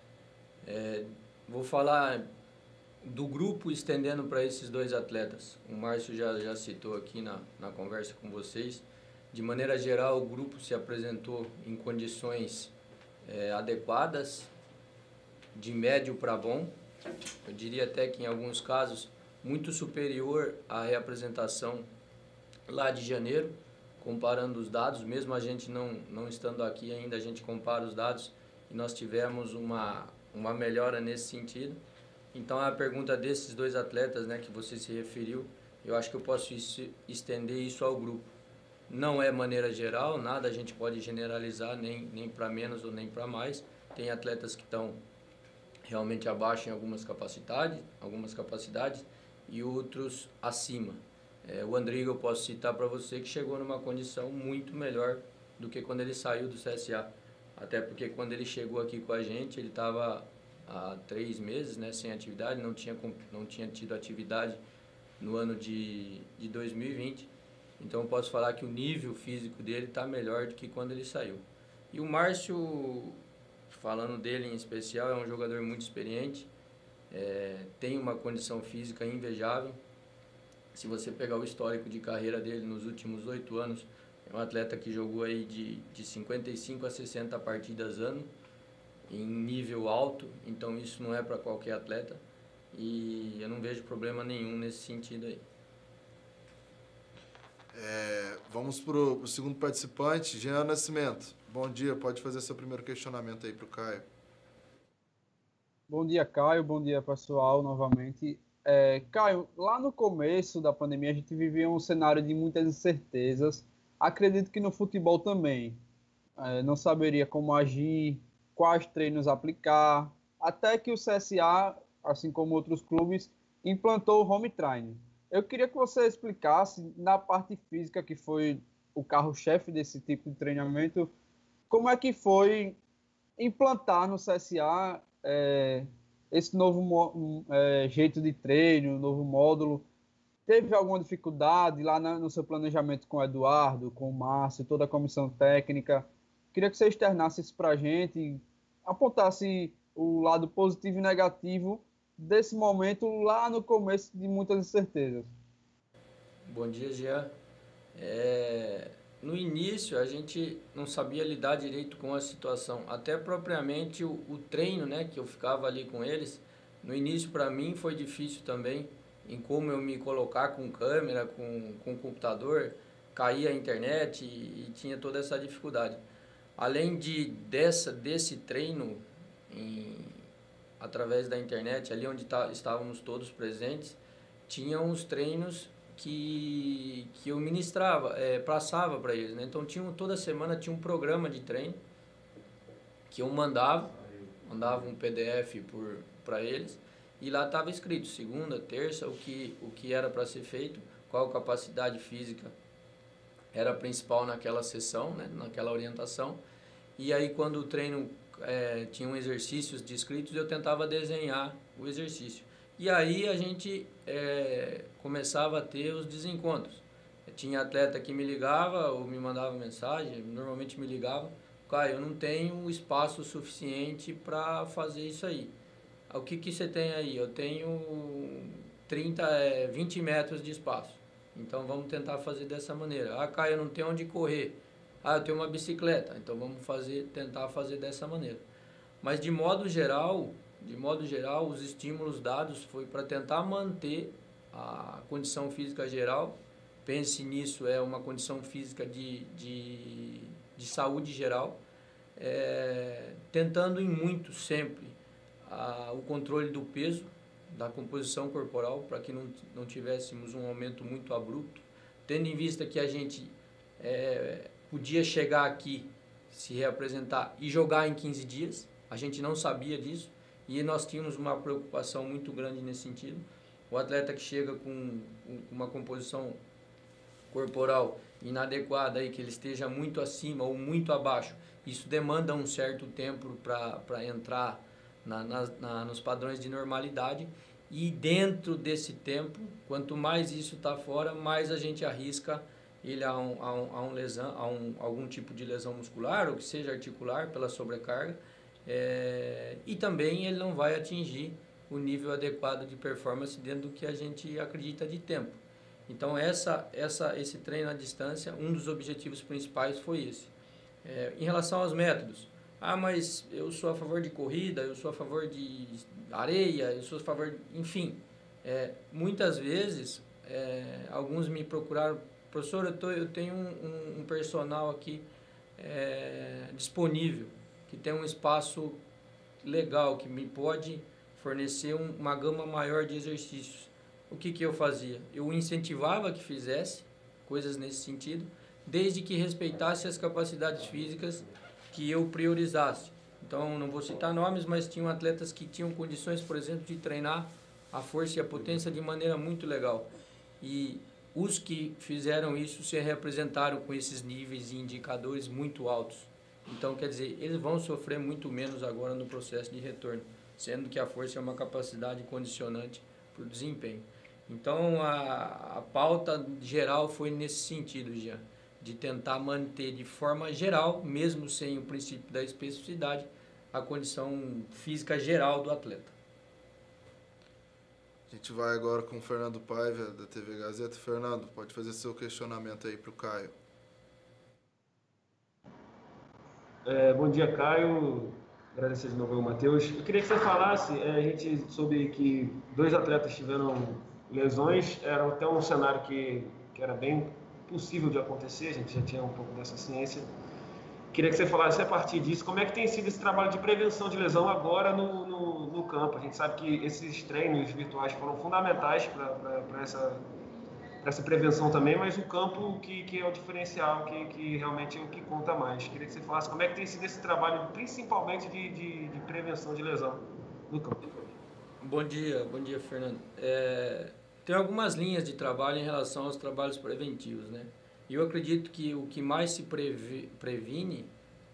Vou falar do grupo estendendo para esses 2 atletas. O Márcio já citou aqui na conversa com vocês. De maneira geral, o grupo se apresentou em condições adequadas, de médio para bom. Eu diria até que em alguns casos muito superior à reapresentação lá de janeiro, comparando os dados. Mesmo a gente não estando aqui ainda, a gente compara os dados e nós tivemos uma melhora nesse sentido. Então, a pergunta desses 2 atletas, né, que você se referiu, eu acho que eu posso estender isso ao grupo. Não é maneira geral, nada a gente pode generalizar, nem para menos ou nem para mais. Tem atletas que estão realmente abaixo em algumas capacidades e outros acima. O Andrigo, eu posso citar para você, que chegou numa condição muito melhor do que quando ele saiu do CSA. até porque quando ele chegou aqui com a gente, ele estava há 3 meses, né, sem atividade, não tinha tido atividade no ano de 2020. Então eu posso falar que o nível físico dele está melhor do que quando ele saiu. E o Márcio, falando dele em especial, é um jogador muito experiente, tem uma condição física invejável. Se você pegar o histórico de carreira dele nos últimos 8 anos, é um atleta que jogou aí de 55 a 60 partidas ano, em nível alto, então isso não é para qualquer atleta, e eu não vejo problema nenhum nesse sentido aí. Vamos para o segundo participante, Jean Nascimento. Bom dia, pode fazer seu primeiro questionamento aí para o Caio. Bom dia, Caio. Bom dia, pessoal, novamente. Caio, lá no começo da pandemia, a gente vivia um cenário de muitas incertezas. Acredito que no futebol também. Não saberia como agir, quais treinos aplicar, até que o CSA, assim como outros clubes, implantou o home training. Eu queria que você explicasse, na parte física, que foi o carro-chefe desse tipo de treinamento, como é que foi implantar no CSA esse novo jeito de treino, novo módulo. Teve alguma dificuldade lá no seu planejamento com o Eduardo, com o Márcio, toda a comissão técnica? Queria que você externasse isso para a gente, apontasse o lado positivo e negativo desse momento lá no começo de muitas incertezas. Bom dia, Jean. No início, a gente não sabia lidar direito com a situação, até propriamente o treino, né, que eu ficava ali com eles. No início, para mim, foi difícil também, em como eu me colocar com câmera, com computador, caía a internet e tinha toda essa dificuldade. Além desse treino através da internet, ali onde estávamos todos presentes, tinha uns treinos que eu ministrava, passava para eles, né? Então toda semana tinha um programa de treino que eu mandava um PDF para eles, e lá estava escrito segunda, terça, o que era para ser feito, qual capacidade física era a principal naquela sessão, né? Naquela orientação. E aí quando o treino tinha exercícios descritos, eu tentava desenhar o exercício. E aí a gente começava a ter os desencontros. Tinha atleta que me ligava ou me mandava mensagem, normalmente me ligava: Caio, eu não tenho espaço suficiente para fazer isso aí. O que você tem aí? Eu tenho 20 metros de espaço. Então vamos tentar fazer dessa maneira. Caio, eu não tenho onde correr. Eu tenho uma bicicleta. Então vamos tentar fazer dessa maneira. Mas de modo geral, os estímulos dados foi para tentar manter a condição física geral. Pense nisso, é uma condição física de saúde geral, tentando em muito sempre o controle do peso, da composição corporal, para que não tivéssemos um aumento muito abrupto, tendo em vista que a gente podia chegar aqui, se reapresentar e jogar em 15 dias, a gente não sabia disso, e nós tínhamos uma preocupação muito grande nesse sentido. O atleta que chega com uma composição corporal inadequada, aí, que ele esteja muito acima ou muito abaixo, isso demanda um certo tempo para entrar nos padrões de normalidade, e dentro desse tempo, quanto mais isso está fora, mais a gente arrisca ele a algum tipo de lesão muscular, ou que seja articular, pela sobrecarga, e também ele não vai atingir o nível adequado de performance dentro do que a gente acredita de tempo. Então esse treino à distância, um dos objetivos principais foi esse. Em relação aos métodos, mas eu sou a favor de corrida, eu sou a favor de areia, eu sou a favor enfim, muitas vezes alguns me procuraram: professor, eu tenho um personal aqui disponível, que tem um espaço legal, que me pode fornecer uma gama maior de exercícios. O que eu fazia? Eu incentivava que fizesse coisas nesse sentido, desde que respeitasse as capacidades físicas que eu priorizasse. Então, não vou citar nomes, mas tinham atletas que tinham condições, por exemplo, de treinar a força e a potência de maneira muito legal. E os que fizeram isso se representaram com esses níveis e indicadores muito altos. Então, quer dizer, eles vão sofrer muito menos agora no processo de retorno, sendo que a força é uma capacidade condicionante para o desempenho. Então, a pauta geral foi nesse sentido, Jean, de tentar manter de forma geral, mesmo sem o princípio da especificidade, a condição física geral do atleta. A gente vai agora com o Fernando Paiva, da TV Gazeta. Fernando, pode fazer seu questionamento aí para o Caio. Bom dia, Caio. Agradecer de novo ao Matheus. Eu queria que você falasse, a gente soube que 2 atletas tiveram lesões, era até um cenário que era bem possível de acontecer, a gente já tinha um pouco dessa ciência. Queria que você falasse a partir disso, como é que tem sido esse trabalho de prevenção de lesão agora no campo. A gente sabe que esses treinos virtuais foram fundamentais para essa prevenção também, mas o campo que é o diferencial, que realmente é o que conta mais. Queria que você falasse como é que tem sido esse trabalho, principalmente de prevenção de lesão no campo. Bom dia, Fernando. Tem algumas linhas de trabalho em relação aos trabalhos preventivos, né? E eu acredito que o que mais se previne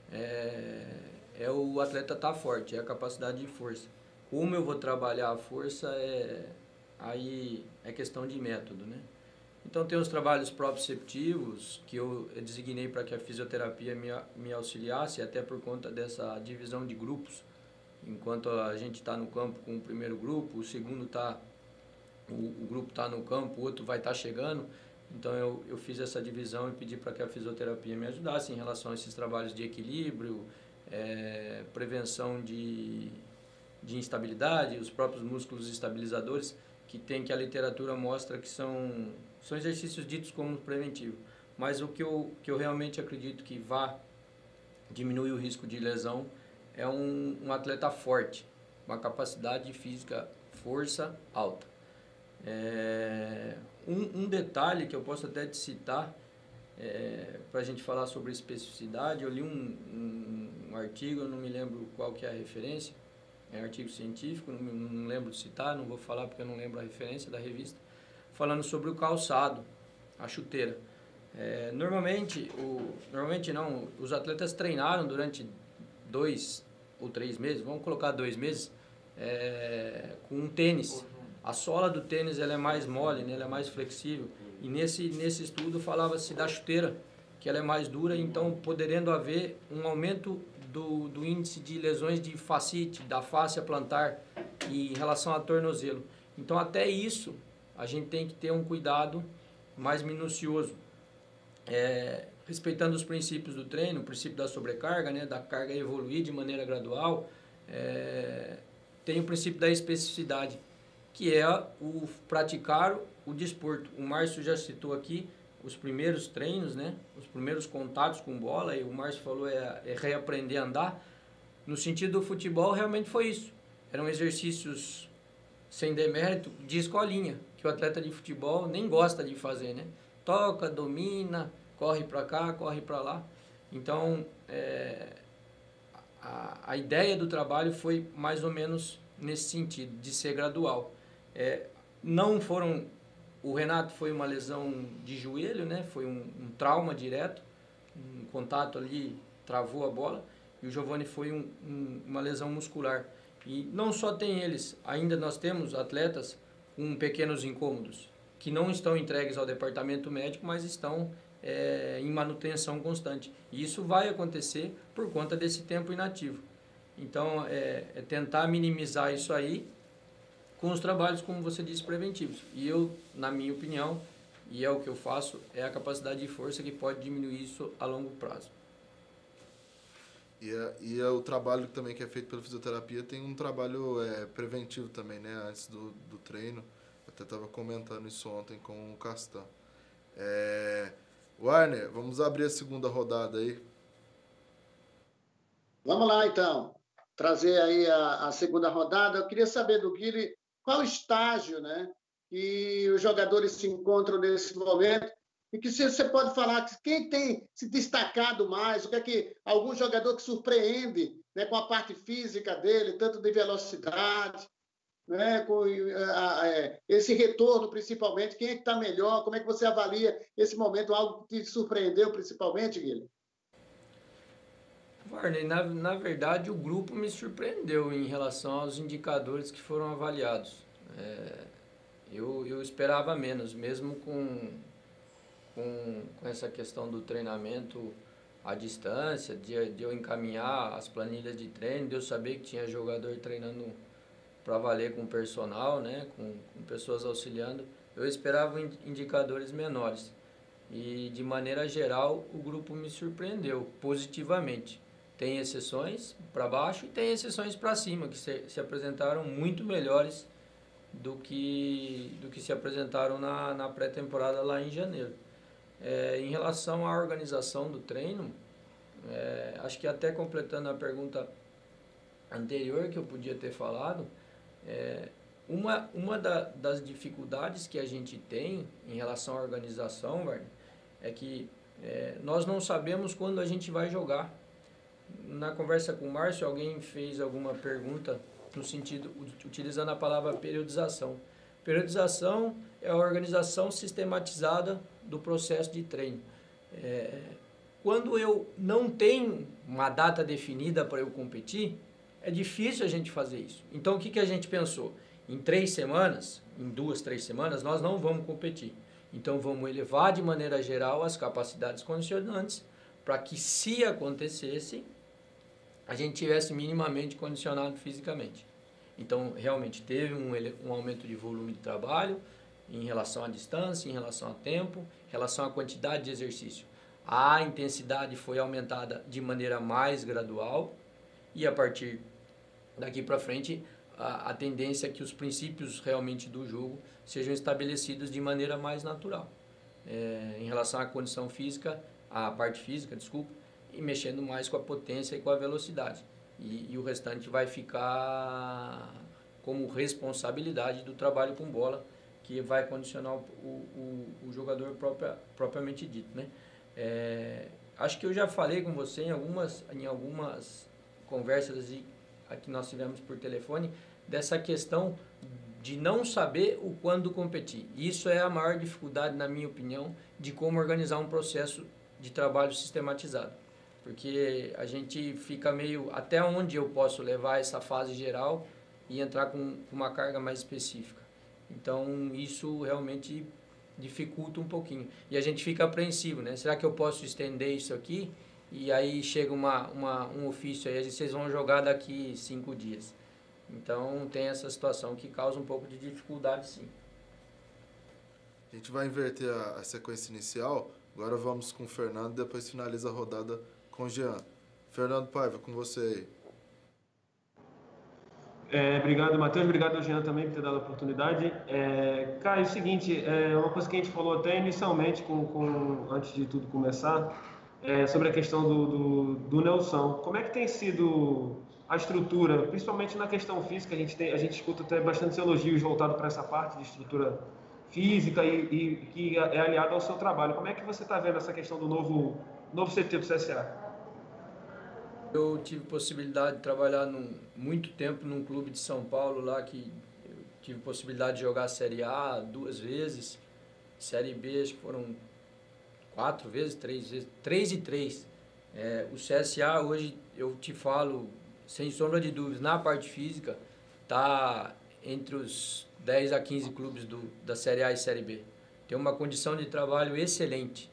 é o atleta estar forte, é a capacidade de força. Como eu vou trabalhar a força aí é questão de método, né? Então tem os trabalhos proprioceptivos que eu designei para que a fisioterapia me auxiliasse, até por conta dessa divisão de grupos. Enquanto a gente está no campo com o primeiro grupo, o segundo o grupo está no campo, o outro vai estar chegando. Então eu fiz essa divisão e pedi para que a fisioterapia me ajudasse em relação a esses trabalhos de equilíbrio, prevenção de instabilidade, os próprios músculos estabilizadores, que a literatura mostra que são exercícios ditos como preventivos. Mas o que eu realmente acredito que vai diminuir o risco de lesão é um atleta forte, uma capacidade física, força alta. Um detalhe que eu posso até te citar, para a gente falar sobre especificidade, eu li um artigo, eu não me lembro qual que é a referência, é um artigo científico, não lembro de citar, não vou falar porque eu não lembro a referência da revista, falando sobre o calçado, a chuteira. Normalmente não, os atletas treinaram durante 2 ou 3 meses, vamos colocar 2 meses, com um tênis. A sola do tênis ela é mais mole, né? Ela é mais flexível. E nesse estudo falava-se da chuteira, que ela é mais dura, então podendo haver um aumento do índice de lesões de fascite, da fáscia plantar e em relação ao tornozelo. Então até isso a gente tem que ter um cuidado mais minucioso. Respeitando os princípios do treino, o princípio da sobrecarga, né? Da carga evoluir de maneira gradual, tem o princípio da especificidade, que é o praticar o desporto. O Márcio já citou aqui os primeiros treinos, né? Os primeiros contatos com bola, e o Márcio falou reaprender a andar. No sentido do futebol, realmente foi isso. Eram exercícios sem demérito, de escolinha, que o atleta de futebol nem gosta de fazer, né? Toca, domina, corre para cá, corre para lá. Então, a ideia do trabalho foi mais ou menos nesse sentido, de ser gradual. O Renato foi uma lesão de joelho, né? Foi um trauma direto, um contato ali, travou a bola, e o Giovani foi uma lesão muscular. E não só tem eles, ainda nós temos atletas com pequenos incômodos, que não estão entregues ao departamento médico, mas estão em manutenção constante. E isso vai acontecer por conta desse tempo inativo. Então, tentar minimizar isso aí com os trabalhos, como você disse, preventivos. E eu, na minha opinião, e é o que eu faço, é a capacidade de força que pode diminuir isso a longo prazo. E o trabalho também que é feito pela fisioterapia tem um trabalho preventivo também, né? Antes do treino. Eu até estava comentando isso ontem com o Castan. Warner, vamos abrir a segunda rodada aí. Vamos lá, então. Trazer aí a segunda rodada. Eu queria saber do Guilherme qual estágio, né, que os jogadores se encontram nesse momento e que você pode falar que quem tem se destacado mais, o que é que algum jogador que surpreende, né, com a parte física dele, tanto de velocidade, né, com esse retorno principalmente, quem é que está melhor, como é que você avalia esse momento, algo que te surpreendeu principalmente, Guilherme? Varney, na verdade, o grupo me surpreendeu em relação aos indicadores que foram avaliados. Eu esperava menos, mesmo com essa questão do treinamento à distância, de eu encaminhar as planilhas de treino, de eu saber que tinha jogador treinando para valer com personal, né, com pessoas auxiliando. Eu esperava indicadores menores. E, de maneira geral, o grupo me surpreendeu positivamente. Tem exceções para baixo e tem exceções para cima, que se apresentaram muito melhores do que se apresentaram na pré-temporada lá em janeiro. Em relação à organização do treino, acho que até completando a pergunta anterior que eu podia ter falado, uma das dificuldades que a gente tem em relação à organização, Varney, é que nós não sabemos quando a gente vai jogar. Na conversa com o Márcio, alguém fez alguma pergunta no sentido, utilizando a palavra periodização. Periodização é a organização sistematizada do processo de treino. Quando eu não tenho uma data definida para eu competir, é difícil a gente fazer isso. Então, o que a gente pensou? Em 3 semanas, em 2, 3 semanas, nós não vamos competir. Então, vamos elevar de maneira geral as capacidades condicionantes para que, se acontecesse, a gente tivesse minimamente condicionado fisicamente. Então, realmente, teve um aumento de volume de trabalho em relação à distância, em relação a tempo, em relação à quantidade de exercício. A intensidade foi aumentada de maneira mais gradual e, a partir daqui para frente, a tendência é que os princípios realmente do jogo sejam estabelecidos de maneira mais natural. Em relação à condição física, à parte física, desculpa, e mexendo mais com a potência e com a velocidade. E o restante vai ficar como responsabilidade do trabalho com bola, que vai condicionar o jogador propriamente dito, né? Acho que eu já falei com você em algumas conversas que nós tivemos por telefone, dessa questão de não saber o quando competir. Isso é a maior dificuldade, na minha opinião, de como organizar um processo de trabalho sistematizado. Porque a gente fica meio até onde eu posso levar essa fase geral e entrar com uma carga mais específica. Então, isso realmente dificulta um pouquinho. E a gente fica apreensivo, né? Será que eu posso estender isso aqui? E aí chega um ofício aí, vocês vão jogar daqui 5 dias. Então, tem essa situação que causa um pouco de dificuldade, sim. A gente vai inverter a sequência inicial. Agora vamos com o Fernando, depois finaliza a rodada com o Jean. Fernando Paiva, com você aí. Obrigado, Matheus. Obrigado ao Jean também por ter dado a oportunidade. Cara, é o seguinte, uma coisa que a gente falou até inicialmente, antes de tudo começar, sobre a questão do Nelson. Como é que tem sido a estrutura, principalmente na questão física? A gente escuta até bastante elogios voltados para essa parte de estrutura física e que é aliado ao seu trabalho. Como é que você está vendo essa questão do novo CT do CSA? Eu tive possibilidade de trabalhar muito tempo num clube de São Paulo lá, que eu tive possibilidade de jogar a Série A 2 vezes, Série B acho que foram 4 vezes, 3 vezes, 3 e 3. O CSA hoje, eu te falo, sem sombra de dúvidas, na parte física, está entre os 10 a 15 clubes da Série A e Série B. Tem uma condição de trabalho excelente.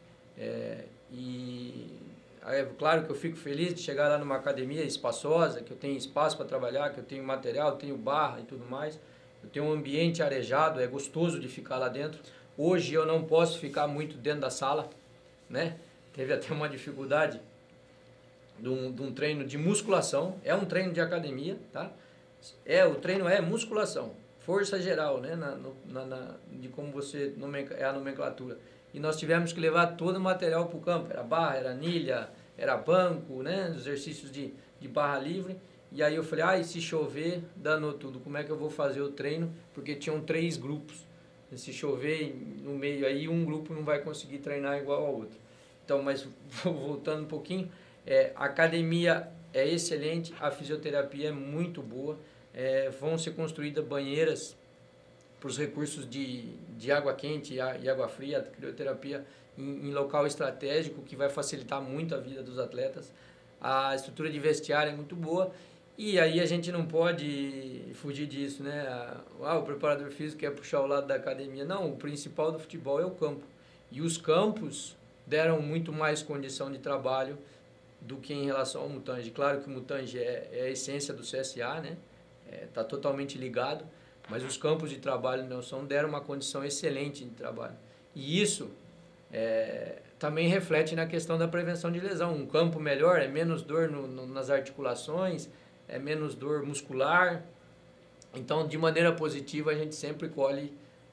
Claro que eu fico feliz de chegar lá numa academia espaçosa, que eu tenho espaço para trabalhar, que eu tenho material, tenho barra e tudo mais. Eu tenho um ambiente arejado, é gostoso de ficar lá dentro. Hoje eu não posso ficar muito dentro da sala, né? Teve até uma dificuldade de um treino de musculação. É um treino de academia, tá? O treino é musculação, força geral, né? De como você é a nomenclatura. E nós tivemos que levar todo o material para o campo. Era barra, era anilha, era banco, né? Exercícios de barra livre. E aí eu falei, e se chover, danou tudo. Como é que eu vou fazer o treino? Porque tinham 3 grupos. E se chover no meio aí, um grupo não vai conseguir treinar igual ao outro. Então, mas voltando um pouquinho, a academia é excelente, a fisioterapia é muito boa. Vão ser construídas banheiras para os recursos de água quente e água fria, a crioterapia em local estratégico, que vai facilitar muito a vida dos atletas. a estrutura de vestiário é muito boa, e aí a gente não pode fugir disso, né? O preparador físico quer puxar o lado da academia. Não, o principal do futebol é o campo. E os campos deram muito mais condição de trabalho do que em relação ao Mutange. Claro que o Mutange é a essência do CSA, né? Tá totalmente ligado, mas os campos de trabalho do Nelson deram uma condição excelente de trabalho. E isso também reflete na questão da prevenção de lesão. Um campo melhor é menos dor nas articulações, é menos dor muscular. Então, de maneira positiva, a gente sempre colhe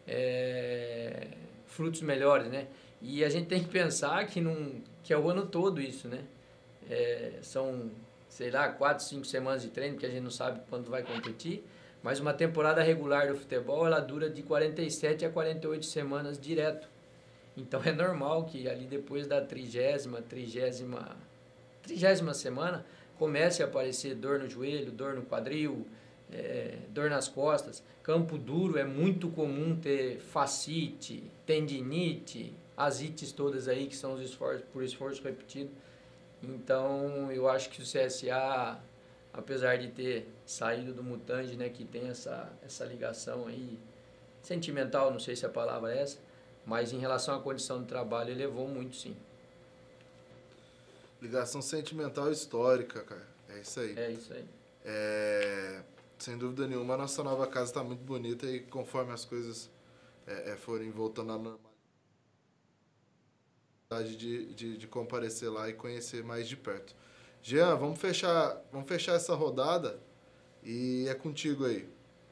frutos melhores, né? E a gente tem que pensar que é o ano todo isso, né? São, sei lá, 4, 5 semanas de treino, que a gente não sabe quando vai competir, mas uma temporada regular do futebol, ela dura de 47 a 48 semanas direto. Então é normal que ali depois da 30ª semana comece a aparecer dor no joelho, dor no quadril, dor nas costas. Campo duro é muito comum ter fascite, tendinite, as ites todas aí que são os esforços por esforço repetido. Então eu acho que o CSA, apesar de ter saído do Mutange, né, que tem essa ligação aí sentimental, não sei se a palavra é essa, mas em relação à condição de trabalho, ele levou muito, sim. Ligação sentimental histórica, cara. É isso aí. É isso aí. Sem dúvida nenhuma, a nossa nova casa está muito bonita e conforme as coisas forem voltando à normalidade, de comparecer lá e conhecer mais de perto. Jean, vamos fechar essa rodada e é contigo aí.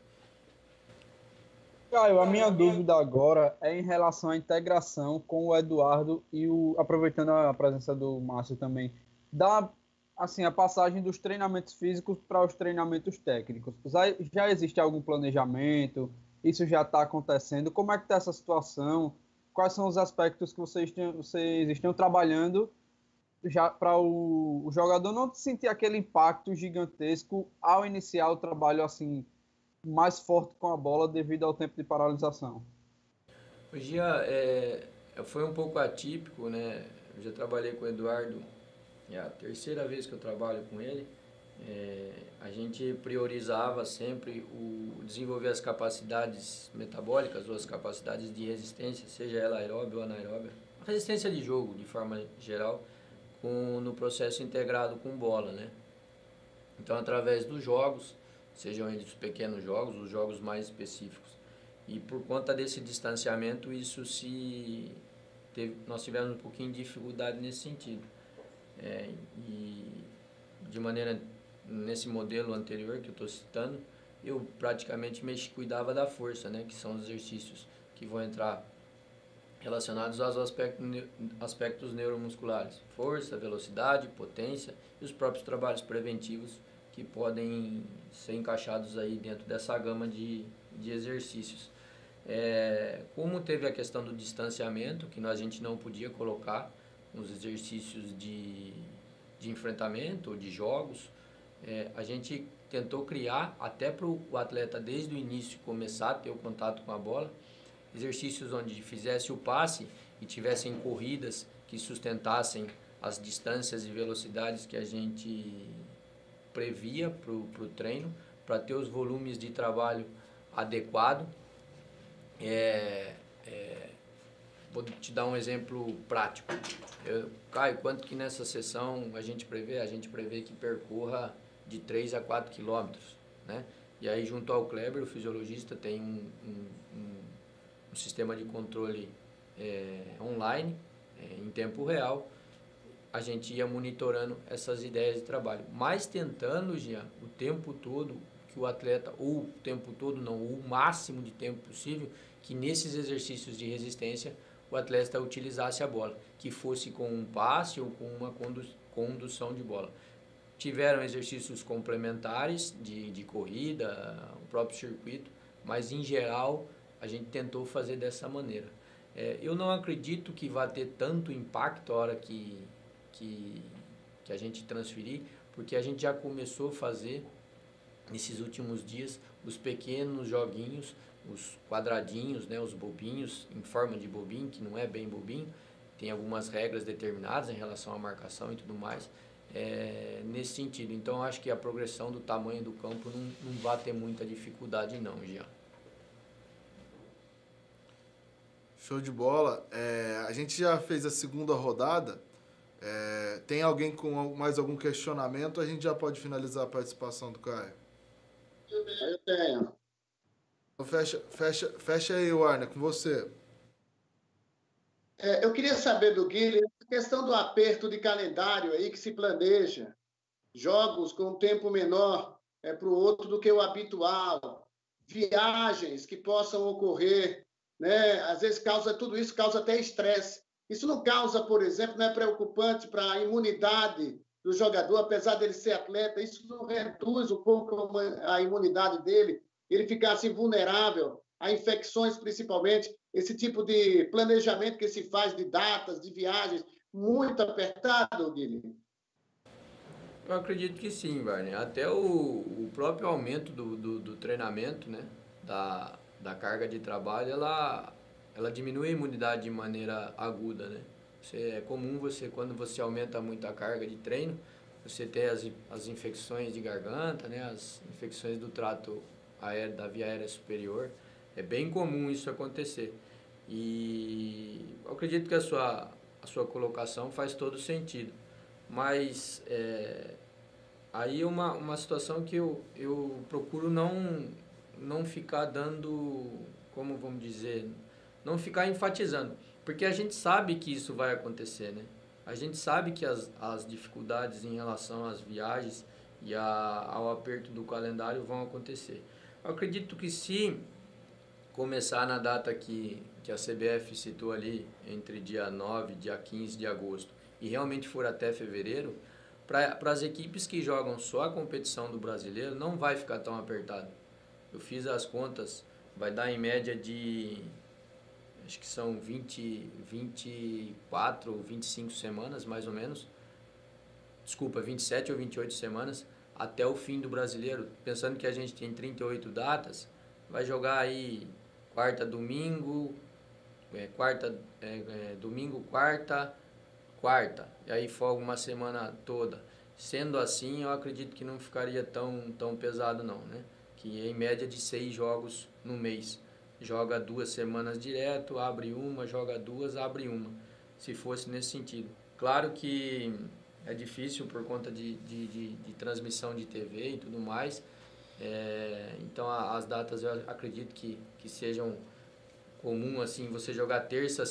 Caio, a minha dúvida agora é em relação à integração com o Eduardo e aproveitando a presença do Márcio também, a passagem dos treinamentos físicos para os treinamentos técnicos. Já existe algum planejamento? Isso já está acontecendo? Como é que está essa situação? Quais são os aspectos que vocês estão trabalhando já para o jogador não sentir aquele impacto gigantesco ao iniciar o trabalho assim mais forte com a bola devido ao tempo de paralisação? O Gia foi um pouco atípico, né? Eu já trabalhei com o Eduardo, é a terceira vez que eu trabalho com ele. A gente priorizava sempre o desenvolver as capacidades metabólicas ou as capacidades de resistência, seja ela aeróbia ou anaeróbia, a resistência de jogo de forma geral, no processo integrado com bola, né? Então, através dos jogos, sejam eles os pequenos jogos, os jogos mais específicos. E por conta desse distanciamento, nós tivemos um pouquinho de dificuldade nesse sentido. E de maneira, nesse modelo anterior que eu estou citando, eu praticamente cuidava da força, né, que são os exercícios que vão entrar relacionados aos aspectos neuromusculares. Força, velocidade, potência e os próprios trabalhos preventivos que podem ser encaixados aí dentro dessa gama de exercícios. Como teve a questão do distanciamento, que a gente não podia colocar nos exercícios de enfrentamento ou de jogos, a gente tentou criar, até para o atleta desde o início começar a ter o contato com a bola, exercícios onde fizesse o passe e tivessem corridas que sustentassem as distâncias e velocidades que a gente previa para o treino, para ter os volumes de trabalho adequado. Vou te dar um exemplo prático. Caio, quanto que nessa sessão a gente prevê? A gente prevê que percorra de 3 a 4 quilômetros, né? E aí, junto ao Kleber, o fisiologista, tem um sistema de controle online, em tempo real. A gente ia monitorando essas ideias de trabalho, mas tentando, Jean, o tempo todo que o atleta, ou o tempo todo não, o máximo de tempo possível, que nesses exercícios de resistência o atleta utilizasse a bola, que fosse com um passe ou com uma condução de bola. Tiveram exercícios complementares de corrida, o próprio circuito, mas em geral a gente tentou fazer dessa maneira. Eu não acredito que vá ter tanto impacto a hora que a gente transferir, porque a gente já começou a fazer nesses últimos dias os pequenos joguinhos, os quadradinhos, né, os bobinhos em forma de bobinho, que não é bem bobinho, tem algumas regras determinadas em relação à marcação e tudo mais. nesse sentido. Então, acho que a progressão do tamanho do campo não vai ter muita dificuldade não, Jean. Show de bola. A gente já fez a segunda rodada. Tem alguém com mais algum questionamento? A gente já pode finalizar a participação do Caio. Eu tenho. Então fecha aí, Warner, com você. Eu queria saber do Guilherme, a questão do aperto de calendário aí que se planeja, jogos com um tempo menor para o outro do que o habitual, viagens que possam ocorrer, né? Às vezes tudo isso causa até estresse. Isso não causa, por exemplo, não é preocupante para a imunidade do jogador, apesar dele ser atleta, isso não reduz um pouco a imunidade dele, ele ficar assim vulnerável a infecções, principalmente, esse tipo de planejamento que se faz de datas, de viagens, muito apertado, Guilherme? Eu acredito que sim, Warner. Até o próprio aumento do treinamento, né? Da carga de trabalho, ela diminui a imunidade de maneira aguda, né? É comum quando você aumenta muito a carga de treino, você ter as infecções de garganta, né? As infecções do trato aéreo, da via aérea superior. É bem comum isso acontecer. E eu acredito que a sua colocação faz todo sentido. Mas aí uma situação que eu procuro não ficar dando, como vamos dizer, não ficar enfatizando. Porque a gente sabe que isso vai acontecer, né? A gente sabe que as dificuldades em relação às viagens e ao aperto do calendário vão acontecer. Eu acredito que se começar na data que a CBF citou ali, entre dia 9 e dia 15 de agosto, e realmente for até fevereiro, para as equipes que jogam só a competição do brasileiro, não vai ficar tão apertado. Eu fiz as contas, vai dar em média de, acho que são 24 ou 25 semanas, mais ou menos. Desculpa, 27 ou 28 semanas até o fim do brasileiro. Pensando que a gente tem 38 datas, vai jogar aí quarta, domingo, domingo, quarta, e aí folga uma semana toda. Sendo assim, eu acredito que não ficaria tão pesado não, né? Que em média de 6 jogos no mês. Joga 2 semanas direto, abre uma, joga 2, abre uma. Se fosse nesse sentido. Claro que é difícil por conta de transmissão de TV e tudo mais. Então as datas eu acredito que sejam comum assim, você jogar terça,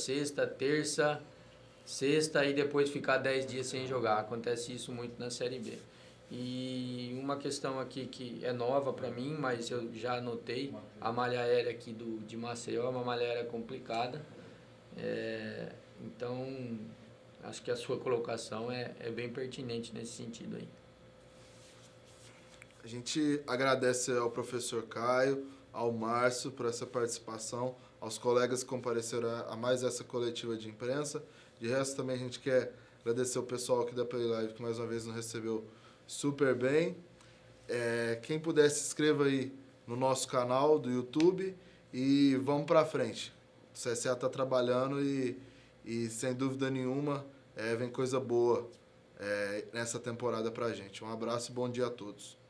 sexta e depois ficar 10 dias sem jogar. Acontece isso muito na Série B. E uma questão aqui que é nova para mim, mas eu já notei, a malha aérea aqui de Maceió é uma malha aérea complicada. Então, acho que a sua colocação é bem pertinente nesse sentido aí. A gente agradece ao professor Caio, ao Márcio por essa participação, aos colegas que compareceram a mais essa coletiva de imprensa. De resto, também a gente quer agradecer o pessoal aqui da Play Live, que mais uma vez nos recebeu super bem. Quem puder, se inscreva aí no nosso canal do YouTube e vamos para frente. O CSA está trabalhando e sem dúvida nenhuma, vem coisa boa nessa temporada para a gente. Um abraço e bom dia a todos.